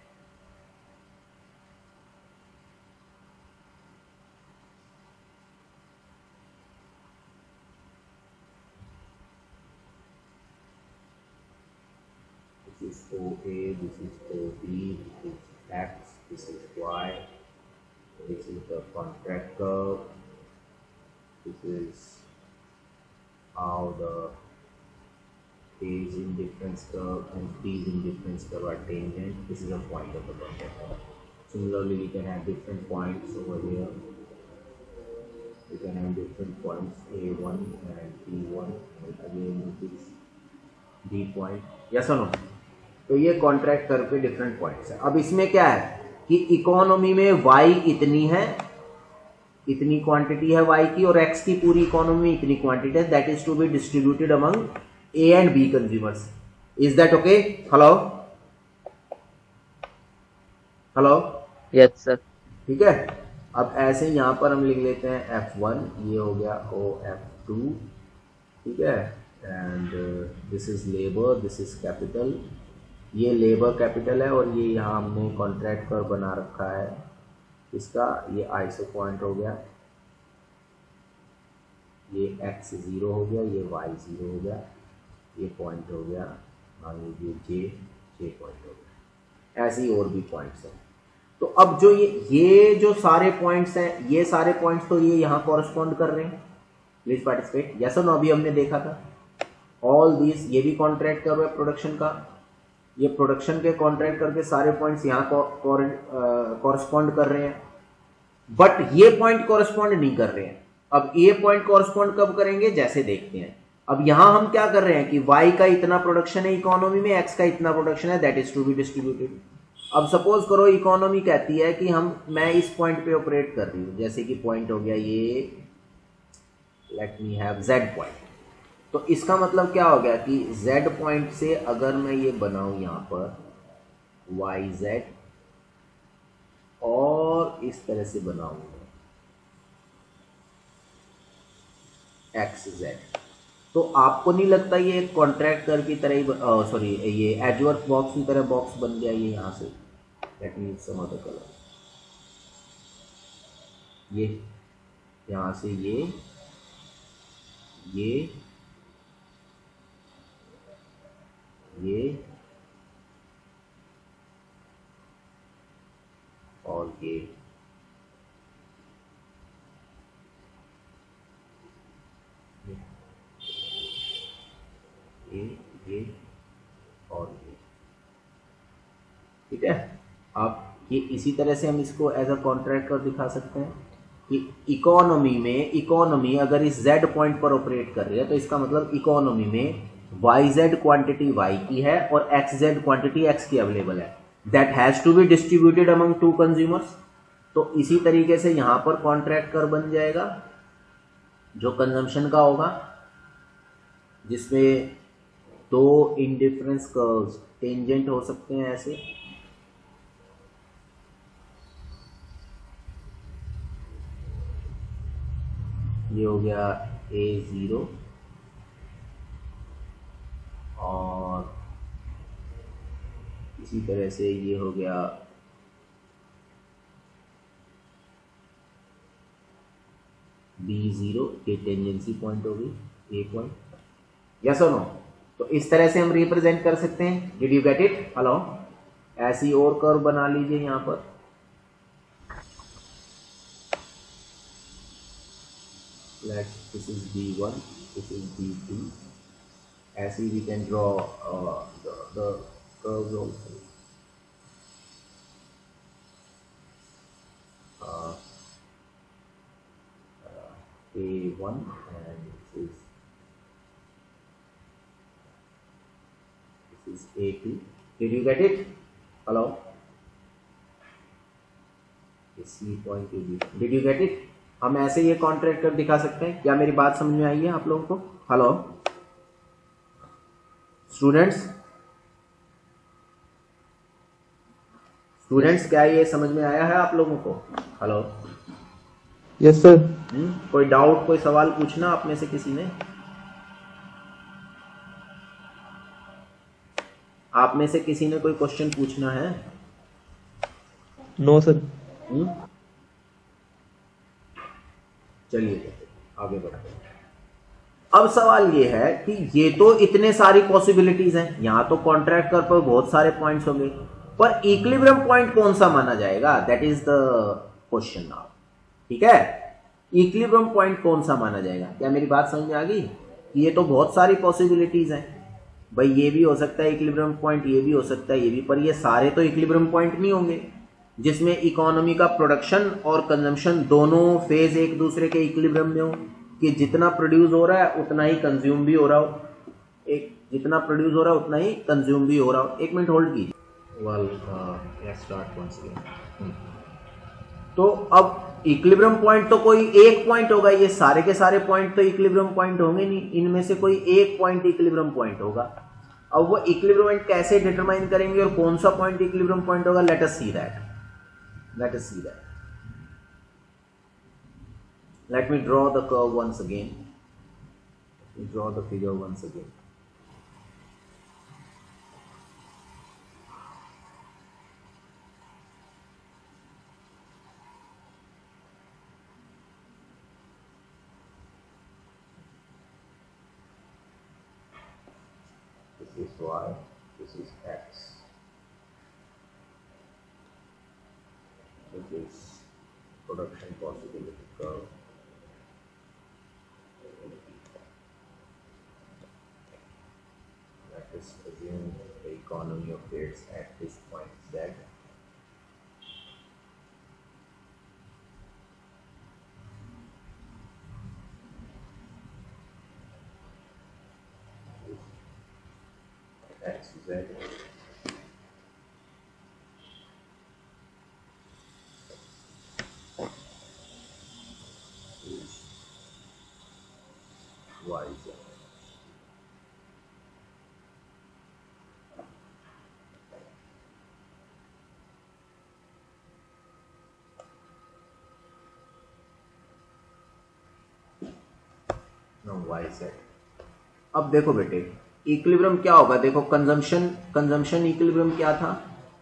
Speaker 1: This is O A, this is O B, this is X, this is Y, this is the contract curve, this is how the phase indifference curve and phase indifference curve are tangent. This is a point of the contract curve. Similarly, we can have different points over here. We can have different points A one and B one, and again this is D point. Yes or no? तो ये contract curve के different points है। अब इसमें क्या है कि economy में y इतनी है, इतनी क्वांटिटी है y की, और x की पूरी इकोनॉमी में इतनी क्वांटिटी है, that is to be distributed among A and B consumers. Is that okay? Hello hello,
Speaker 5: yes sir.
Speaker 1: ठीक है। अब ऐसे यहां पर हम लिख लेते हैं एफ वन, ये हो गया ओ एफ टू, ठीक है, and this is labour, this is capital, ये लेबर कैपिटल है, और ये यहाँ हमने कॉन्ट्रैक्ट कर्व बना रखा है इसका, ये आइसो पॉइंट हो गया, ये एक्स जीरो हो गया, ये वाई जीरो हो गया, ये पॉइंट हो गया, मान लीजिए जे जे पॉइंट हो गया, ऐसे ही और भी पॉइंट्स हैं। तो अब जो ये ये जो सारे पॉइंट्स हैं, ये सारे पॉइंट्स तो ये यहाँ कॉरस्पॉन्ड कर रहे हैं। प्लीज पार्टिसिपेट, यस और नो? अभी हमने देखा था ऑल दिस, ये भी कॉन्ट्रैक्ट कर्व है प्रोडक्शन का, ये प्रोडक्शन के कॉन्ट्रैक्ट करके सारे पॉइंट्स यहाँ कॉरस्पॉन्ड कर रहे हैं, बट ये पॉइंट कॉरस्पॉन्ड नहीं कर रहे हैं। अब ये पॉइंट कॉरस्पॉन्ड कब करेंगे, जैसे देखते हैं। अब यहां हम क्या कर रहे हैं कि y का इतना प्रोडक्शन है इकोनॉमी में, x का इतना प्रोडक्शन है, that is to be distributed. अब सपोज करो इकोनॉमी कहती है कि हम मैं इस पॉइंट पे ऑपरेट कर रही हूं, जैसे कि पॉइंट हो गया ये, let me have z point. तो इसका मतलब क्या हो गया कि z पॉइंट से अगर मैं ये बनाऊं यहां पर yz और इस तरह से बनाऊं xz, तो आपको नहीं लगता ये एक कॉन्ट्रैक्ट कर की तरह ही, सॉरी ये एजवर्क बॉक्स की तरह बॉक्स बन गया ये यहां से। Let me some other colour, ये यहां से ये ये ये और ये, ये ये और ये, ठीक है। आप ये इसी तरह से हम इसको एज अ कॉन्ट्रैक्ट कर दिखा सकते हैं कि इकोनॉमी में, इकोनॉमी अगर इस z पॉइंट पर ऑपरेट कर रही है तो इसका मतलब इकोनॉमी में yz क्वांटिटी y की है और xz क्वांटिटी x की अवेलेबल है, that has to be distributed among two consumers. तो इसी तरीके से यहां पर कॉन्ट्रैक्ट कर बन जाएगा जो कंजम्पशन का होगा, जिसमें दो इंडिफरेंस कर्व्स टेंजेंट हो सकते हैं ऐसे, ये हो गया ए जीरो और इसी तरह से ये हो गया बी जीरो, ये टेंजेंसी पॉइंट होगी ए पॉइंट, यस और नो। तो इस तरह से हम रिप्रेजेंट कर सकते हैं। Did you get it? Hello, ऐसी और कर्व बना लीजिए यहां पर, let this is B one, this is B two, as we can draw uh, the, the curves also. Uh, uh, A one and this is this is A two. Did you get it? Hello? The C point to B. Did you get it? हम ऐसे ये contract कर दिखा सकते हैं। क्या मेरी बात समझ में आई है आप लोगों को? हेलो स्टूडेंट्स, स्टूडेंट्स क्या ये समझ में आया है आप लोगों को? Hello,
Speaker 2: yes sir.
Speaker 1: कोई डाउट, कोई सवाल पूछना आप में से किसी ने? आप में से किसी ने कोई क्वेश्चन पूछना है?
Speaker 2: No sir.
Speaker 1: हुँ? चलिए आगे बढ़ते हैं। अब सवाल ये है कि ये तो इतने सारी पॉसिबिलिटीज हैं, यहां तो कॉन्ट्रैक्ट कर पर बहुत सारे पॉइंट्स होंगे, पर इक्विलिब्रियम पॉइंट कौन सा माना जाएगा? That is the question now. ठीक है, इक्विलिब्रियम पॉइंट कौन सा माना जाएगा? क्या मेरी बात समझ में आ गई? ये तो बहुत सारी पॉसिबिलिटीज हैं भाई, ये भी हो सकता है इक्विलिब्रियम पॉइंट, ये भी हो सकता है, ये भी, पर ये सारे तो इक्विलिब्रियम पॉइंट नहीं होंगे जिसमें इकोनॉमी का प्रोडक्शन और कंजम्पशन दोनों फेज एक दूसरे के इक्विलिब्रियम में हो, कि जितना प्रोड्यूस हो रहा है उतना ही कंज्यूम भी हो रहा हो, एक जितना प्रोड्यूस हो रहा है उतना ही कंज्यूम भी हो रहा हो। एक मिनट होल्ड कीजिए। Well let's start once again. तो अब इक्विलिब्रियम पॉइंट तो कोई एक पॉइंट होगा, ये सारे के सारे पॉइंट तो इक्विलिब्रियम पॉइंट होंगे नहीं, इनमें से कोई एक पॉइंट इक्विलिब्रियम पॉइंट होगा। अब वो इक्विलिब्रियम पॉइंट कैसे डिटरमाइन करेंगे और कौन सा पॉइंट इक्विलिब्रियम पॉइंट होगा? Let us see that. Let us see that. Let me draw the curve once again. Let me draw the figure once again. This is y, this is x. This is production possibility curve. Let us assume the economy operates at this point Z. X Z Y Z. Y Z. अब देखो बेटे equilibrium क्या होगा, देखो consumption consumption equilibrium क्या था,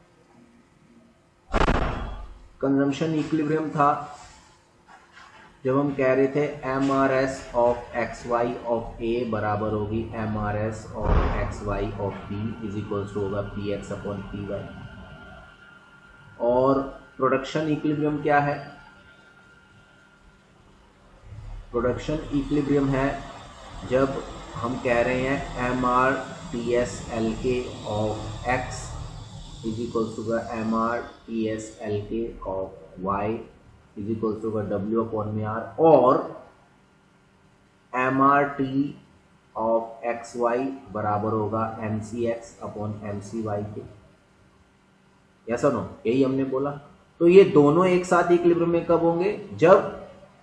Speaker 1: consumption equilibrium था जब हम कह रहे थे M R S of X Y of A बराबर होगी M R S of X Y of B is equals to होगा P X upon P Y. और प्रोडक्शन इक्विलिब्रियम क्या है, प्रोडक्शन इक्विलिब्रियम है जब हम कह रहे हैं M R T S L K of X is equals to M R T S L K of Y is equals to W upon में आर, और M R T of X Y बराबर होगा M C X upon M C Y के। Yes और no, यही हमने बोला। तो ये दोनों एक साथ इक्विलिब्रियम में कब होंगे, जब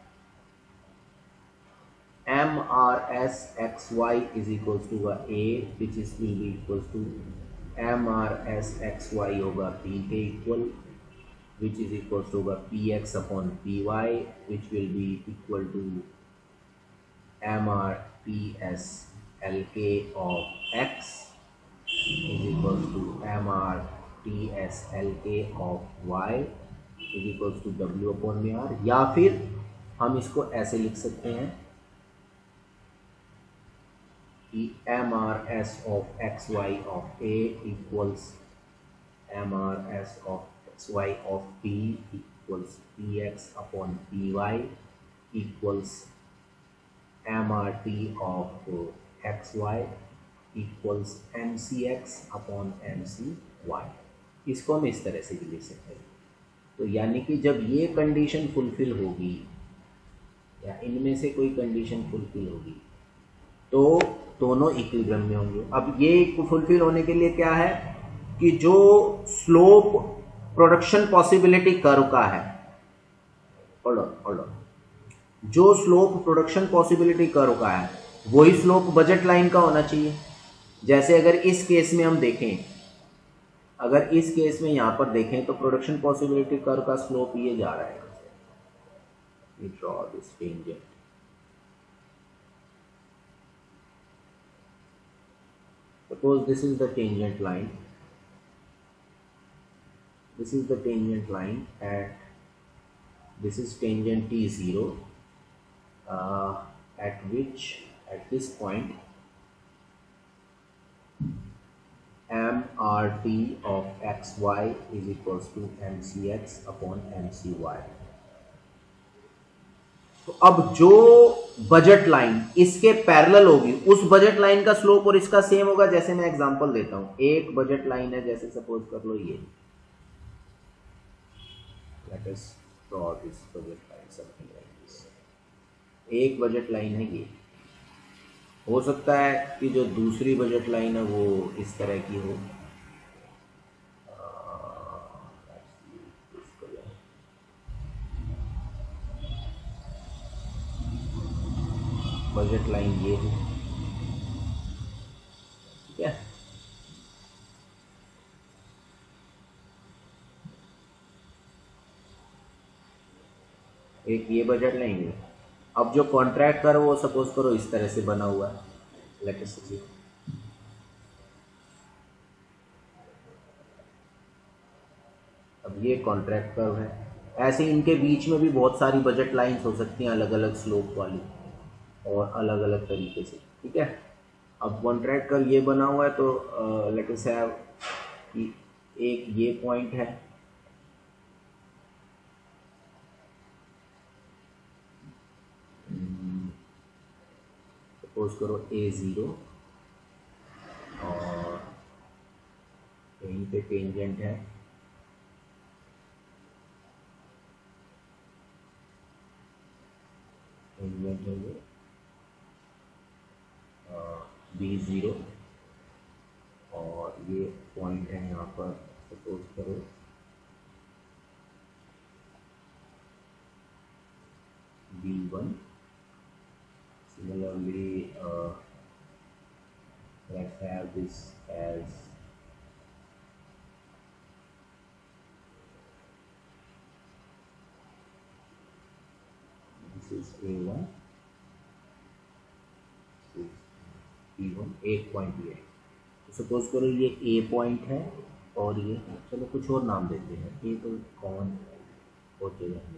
Speaker 1: M R S X Y is equals to A which is will be equals to M R S X Y होगा पी के equal which is equals to px upon py which will be equal to mr ts lk of x is equals to mr ts lk of y is equals to w upon में r, या फिर हम इसको ऐसे लिख सकते हैं कि mrs of xy of a equals mrs of xy of p equals px upon py equals mrt of xy equals mcx upon mcy। इसको हम इस तरह से भी लिख सकते हैं। तो यानी कि जब ये कंडीशन फुलफिल होगी या इनमें से कोई कंडीशन फुलफिल होगी तो दोनों इक्विलिब्रियम में होंगे। अब ये फुलफिल होने के लिए क्या है कि जो स्लोप प्रोडक्शन पॉसिबिलिटी कर्व का है, होल्ड ऑन होल्ड ऑन, जो स्लोप प्रोडक्शन पॉसिबिलिटी कर्व का है वही स्लोप बजट लाइन का होना चाहिए। जैसे अगर इस केस में हम देखें, अगर इस केस में यहां पर देखें तो प्रोडक्शन पॉसिबिलिटी कर्व का स्लोप ये जा रहा है, we draw this tangent। Suppose this is the tangent line, this is the tangent line at this is tangent t zero uh, at which at this point mrt of xy is equals to mcx upon mcy। तो अब जो budget line इसके parallel होगी उस budget line का slope और इसका same होगा। जैसे मैं एग्जांपल देता हूं, एक बजट लाइन है, जैसे सपोज कर लो ये, let us draw this budget line something like this। एक बजट लाइन है ये, हो सकता है कि जो दूसरी बजट लाइन है वो इस तरह की हो, बजट लाइन ये है, ठीक है। एक ये बजट लाइन है। अब जो कॉन्ट्रैक्ट करो वो सपोज करो इस तरह से बना हुआ है, लेट अस सी, अब ये कॉन्ट्रैक्ट कर्व है। ऐसे इनके बीच में भी बहुत सारी बजट लाइंस हो सकती हैं अलग अलग स्लोप वाली और अलग अलग तरीके से, ठीक है। अब कॉन्ट्रैक्ट कर्व ये बना हुआ है तो लेट अस हैव कि एक ये पॉइंट है, सपोज करो ए ज़ीरो और यहीं पे टेंजेंट है, टेंजेंट है ये बी ज़ीरो और ये पॉइंट है यहाँ पर, सपोज करो B one, similarly let's have this as this is A one, this is B one, एक पॉइंट ये है। तो सपोज करो ये A पॉइंट है और ये, चलो कुछ और नाम देते हैं, ये तो कॉमन होते हैं,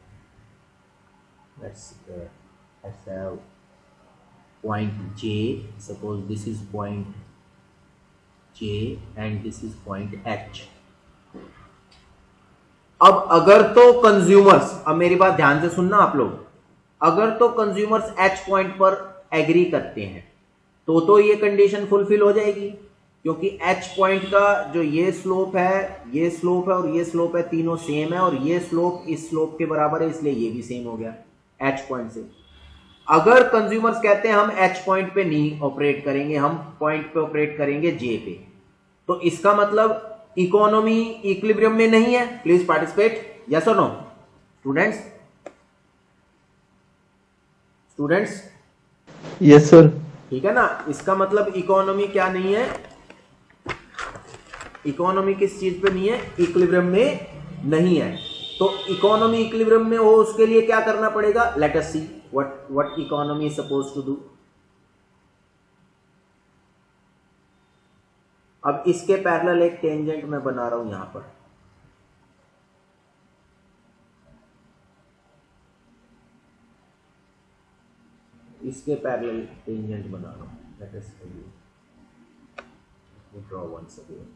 Speaker 1: let's uh, let's have point J, suppose this is point J and this is point H। अब अगर तो कंज्यूमर्स, अब मेरी बात ध्यान से सुनना आप लोग, अगर तो कंज्यूमर्स H पॉइंट पर एग्री करते हैं तो तो ये कंडीशन फुलफिल हो जाएगी, क्योंकि H पॉइंट का जो ये स्लोप है, ये स्लोप है और ये स्लोप है, तीनों सेम है और ये स्लोप इस स्लोप के बराबर है, इसलिए ये भी सेम हो गया H पॉइंट से। अगर कंज्यूमर्स कहते हैं हम H पॉइंट पे नहीं ऑपरेट करेंगे, हम पॉइंट पे ऑपरेट करेंगे J पे, तो इसका मतलब इकोनॉमी इक्विलिब्रियम में नहीं है। प्लीज पार्टिसिपेट, यस और no students? Students
Speaker 2: yes sir.
Speaker 1: ठीक है ना, इसका मतलब इकोनॉमी क्या नहीं है, इकोनॉमी किस चीज पे नहीं है, इक्विलिब्रियम में नहीं है। तो इकोनॉमी इक्विलिब्रियम में हो उसके लिए क्या करना पड़ेगा, let us see what what economy is supposed to do। अब इसके पैरेलल एक टेंजेंट मैं बना रहा हूं यहां पर, इसके पैरेलल टेंजेंट बना रहा हूं, let us draw once again.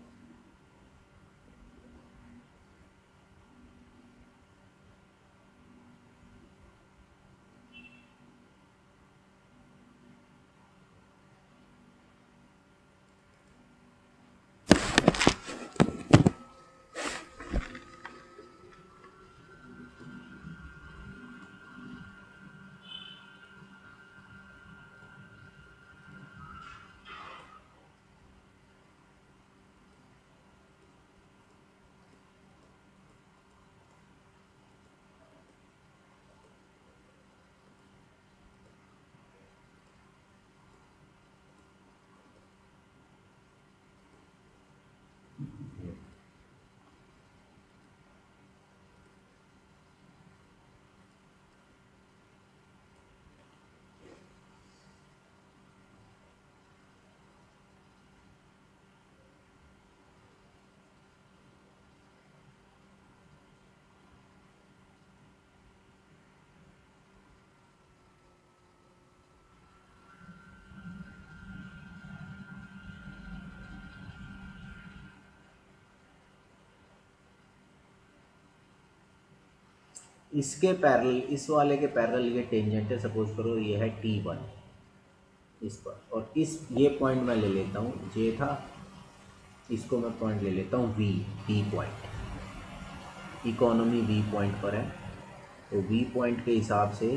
Speaker 1: इसके पैरेलल, इस वाले के पैरेलल ये टेंजेंट है, सपोज करो ये है टी वन इस पर, और इस ये पॉइंट मैं ले लेता हूँ, जे था, इसको मैं पॉइंट ले लेता हूँ V, V point, economy V point पर है। तो वी पॉइंट के हिसाब से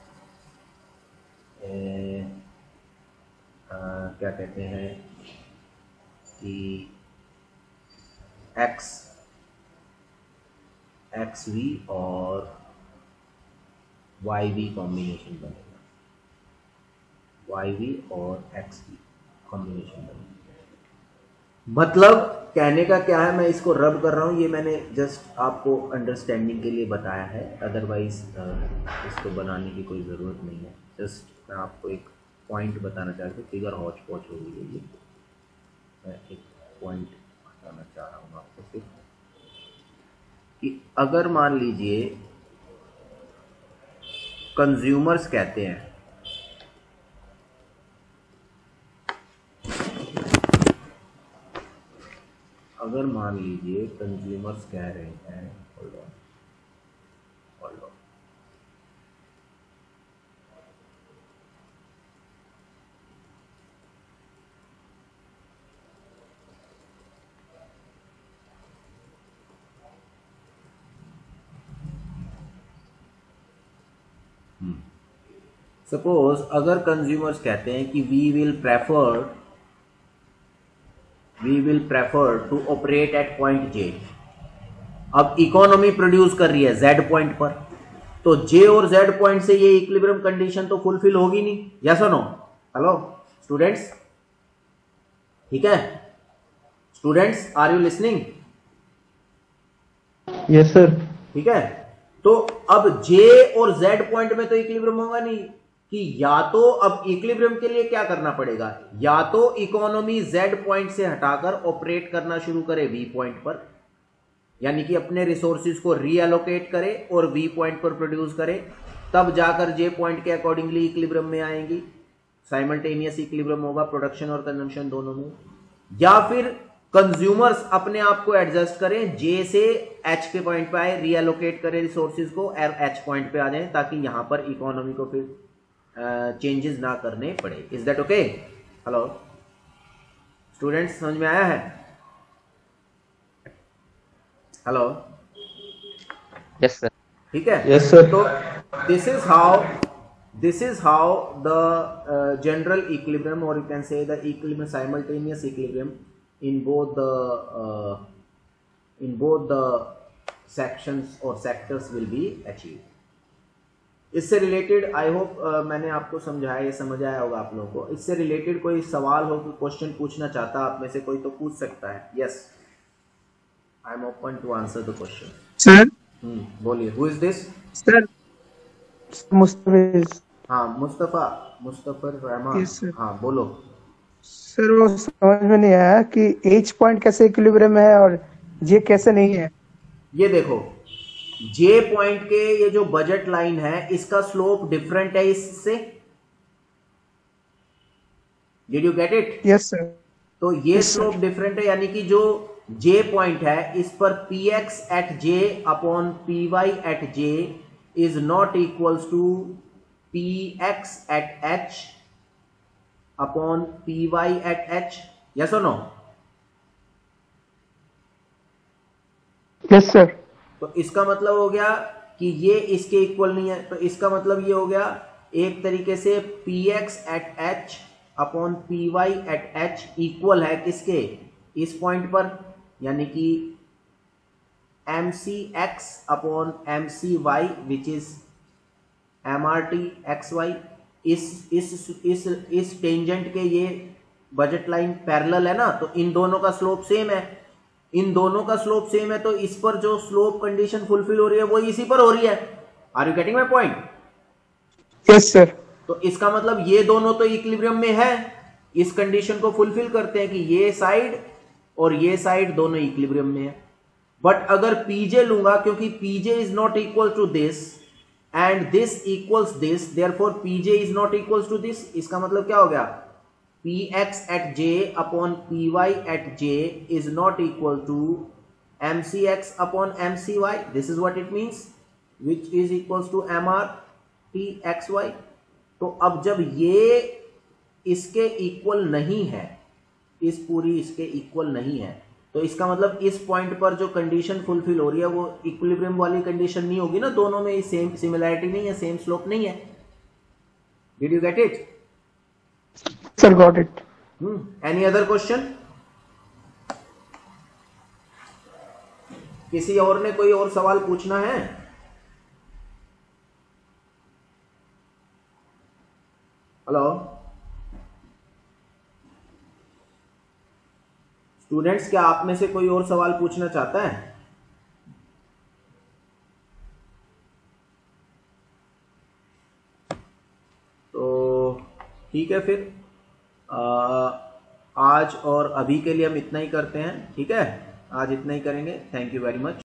Speaker 1: ए, आ, क्या कहते हैं कि एक्स एक्स वी और वाई वी कॉम्बिनेशन बनेगा, वाई वी और एक्स वी कॉम्बिनेशन बनेगा। मतलब कहने का क्या है, मैं इसको रब कर रहा हूँ, ये मैंने जस्ट आपको अंडरस्टैंडिंग के लिए बताया है, अदरवाइज इसको बनाने की कोई ज़रूरत नहीं है। जस्ट मैं आपको एक पॉइंट बताना चाहता हूँ, फिगर हौच पौच हो गई है ये, मैं एक पॉइंट बताना चाह रहा हूँ आपको सिर्फ कि अगर मान लीजिए कंज्यूमर्स कहते हैं अगर मान लीजिए कंज्यूमर्स कह रहे हैं hold on hold on suppose अगर कंज्यूमर्स कहते हैं कि we will prefer we will prefer to operate at point J. अब इकोनॉमी प्रोड्यूस कर रही है जेड पॉइंट पर, तो जे और जेड पॉइंट से ये इक्विलिब्रियम कंडीशन तो फुलफिल होगी नहीं, यस और नो? हेलो स्टूडेंट्स, ठीक है students, are you listening?
Speaker 2: Yes sir.
Speaker 1: ठीक है, तो अब जे और जेड पॉइंट में तो इक्विलिब्रियम होगा नहीं, कि या तो अब इक्विलिब्रियम के लिए क्या करना पड़ेगा, या तो इकोनॉमी जेड पॉइंट से हटाकर ऑपरेट करना शुरू करे वी पॉइंट पर, यानी कि अपने रिसोर्सेज को रीएलोकेट करे और वी पॉइंट पर प्रोड्यूस करे, तब जाकर जे पॉइंट के अकॉर्डिंगली इक्विलिब्रियम में आएंगी, साइमल्टेनियस इक्विलिब्रियम होगा प्रोडक्शन और कंजम्पशन दोनों में। या फिर कंज्यूमर्स अपने आप को एडजस्ट करें, जे से एच के पॉइंट पे आए, रीएलोकेट करें रिसोर्सेज को और एच पॉइंट पे आ जाए, ताकि यहां पर इकोनॉमी को फिर चेंजेस ना करने पड़े। Is that okay? Hello students, समझ में आया है? Hello,
Speaker 2: yes sir.
Speaker 1: ठीक है,
Speaker 2: यस सर।
Speaker 1: तो this is how this is how the uh, general equilibrium, or you can say the equilibrium, simultaneous equilibrium in both the uh, in both the sections or sectors will be achieved. इससे related I hope मैंने आपको समझाया, ये समझ आया होगा आप लोगों को। इससे रिलेटेड कोई सवाल हो, कोई क्वेश्चन पूछना चाहता आप में से कोई, तो पूछ सकता है। Yes, I am open to answer the question.
Speaker 3: Sir
Speaker 1: hmm बोलिए, who is this?
Speaker 3: Sir Mustafa.
Speaker 1: हाँ मुस्तफा, मुस्तफर रहमान।
Speaker 3: Yes, sir.
Speaker 1: हाँ बोलो।
Speaker 3: सर वो समझ में नहीं आया कि एच पॉइंट कैसे इक्विलिब्रियम है और जे कैसे नहीं है।
Speaker 1: ये देखो, जे पॉइंट के ये जो बजट लाइन है, इसका स्लोप डिफरेंट है इससे। Did you get it?
Speaker 3: Yes sir.
Speaker 1: तो ये
Speaker 3: Yes, sir.
Speaker 1: स्लोप डिफरेंट है, यानी कि जो जे पॉइंट है इस पर P X at J upon P Y at J is not equals to P X at H upon P Y at H. Yes और नो?
Speaker 3: Yes sir.
Speaker 1: तो इसका मतलब हो गया कि ये इसके इक्वल नहीं है, तो इसका मतलब ये हो गया एक तरीके से P X at H upon P Y at H equal है किसके, इस पॉइंट पर, यानी कि M C X upon M C Y which is M R T X Y. इस इस इस इस टेंजेंट के ये बजट लाइन पैरेलल है ना, तो इन दोनों का स्लोप सेम है। इन दोनों का स्लोप सेम है, तो इस पर जो स्लोप कंडीशन फुलफिल हो रही है वो इसी पर हो रही है। Are you getting my point?
Speaker 3: Yes sir.
Speaker 1: तो इसका मतलब ये दोनों तो इक्विलिब्रियम में है, इस कंडीशन को फुलफिल करते हैं कि ये साइड और ये साइड दोनों इक्विलिब्रियम में है। बट अगर पीजे लूंगा, क्योंकि PJ is not equal to this and this equals this, therefore PJ is not equals to this. इसका मतलब क्या हो गया, P X at J upon P Y at J is not equal to M C X upon M C Y. This is what it means, which is equals to M R T X Y. तो अब जब ये इसके equal नहीं है, इस पूरी इसके इक्वल नहीं है, तो इसका मतलब इस पॉइंट पर जो कंडीशन फुलफिल हो रही है वो इक्विलिब्रियम वाली कंडीशन नहीं होगी ना, दोनों में सेम सिमिलैरिटी नहीं है, सेम स्लोप नहीं है। Did you get it?
Speaker 3: Sir got it.
Speaker 1: Any other question? किसी और ने कोई और सवाल पूछना है? हेलो स्टूडेंट्स, क्या आप में से कोई और सवाल पूछना चाहता है? तो ठीक है, फिर आ, आज और अभी के लिए हम इतना ही करते हैं। ठीक है, आज इतना ही करेंगे। Thank you very much.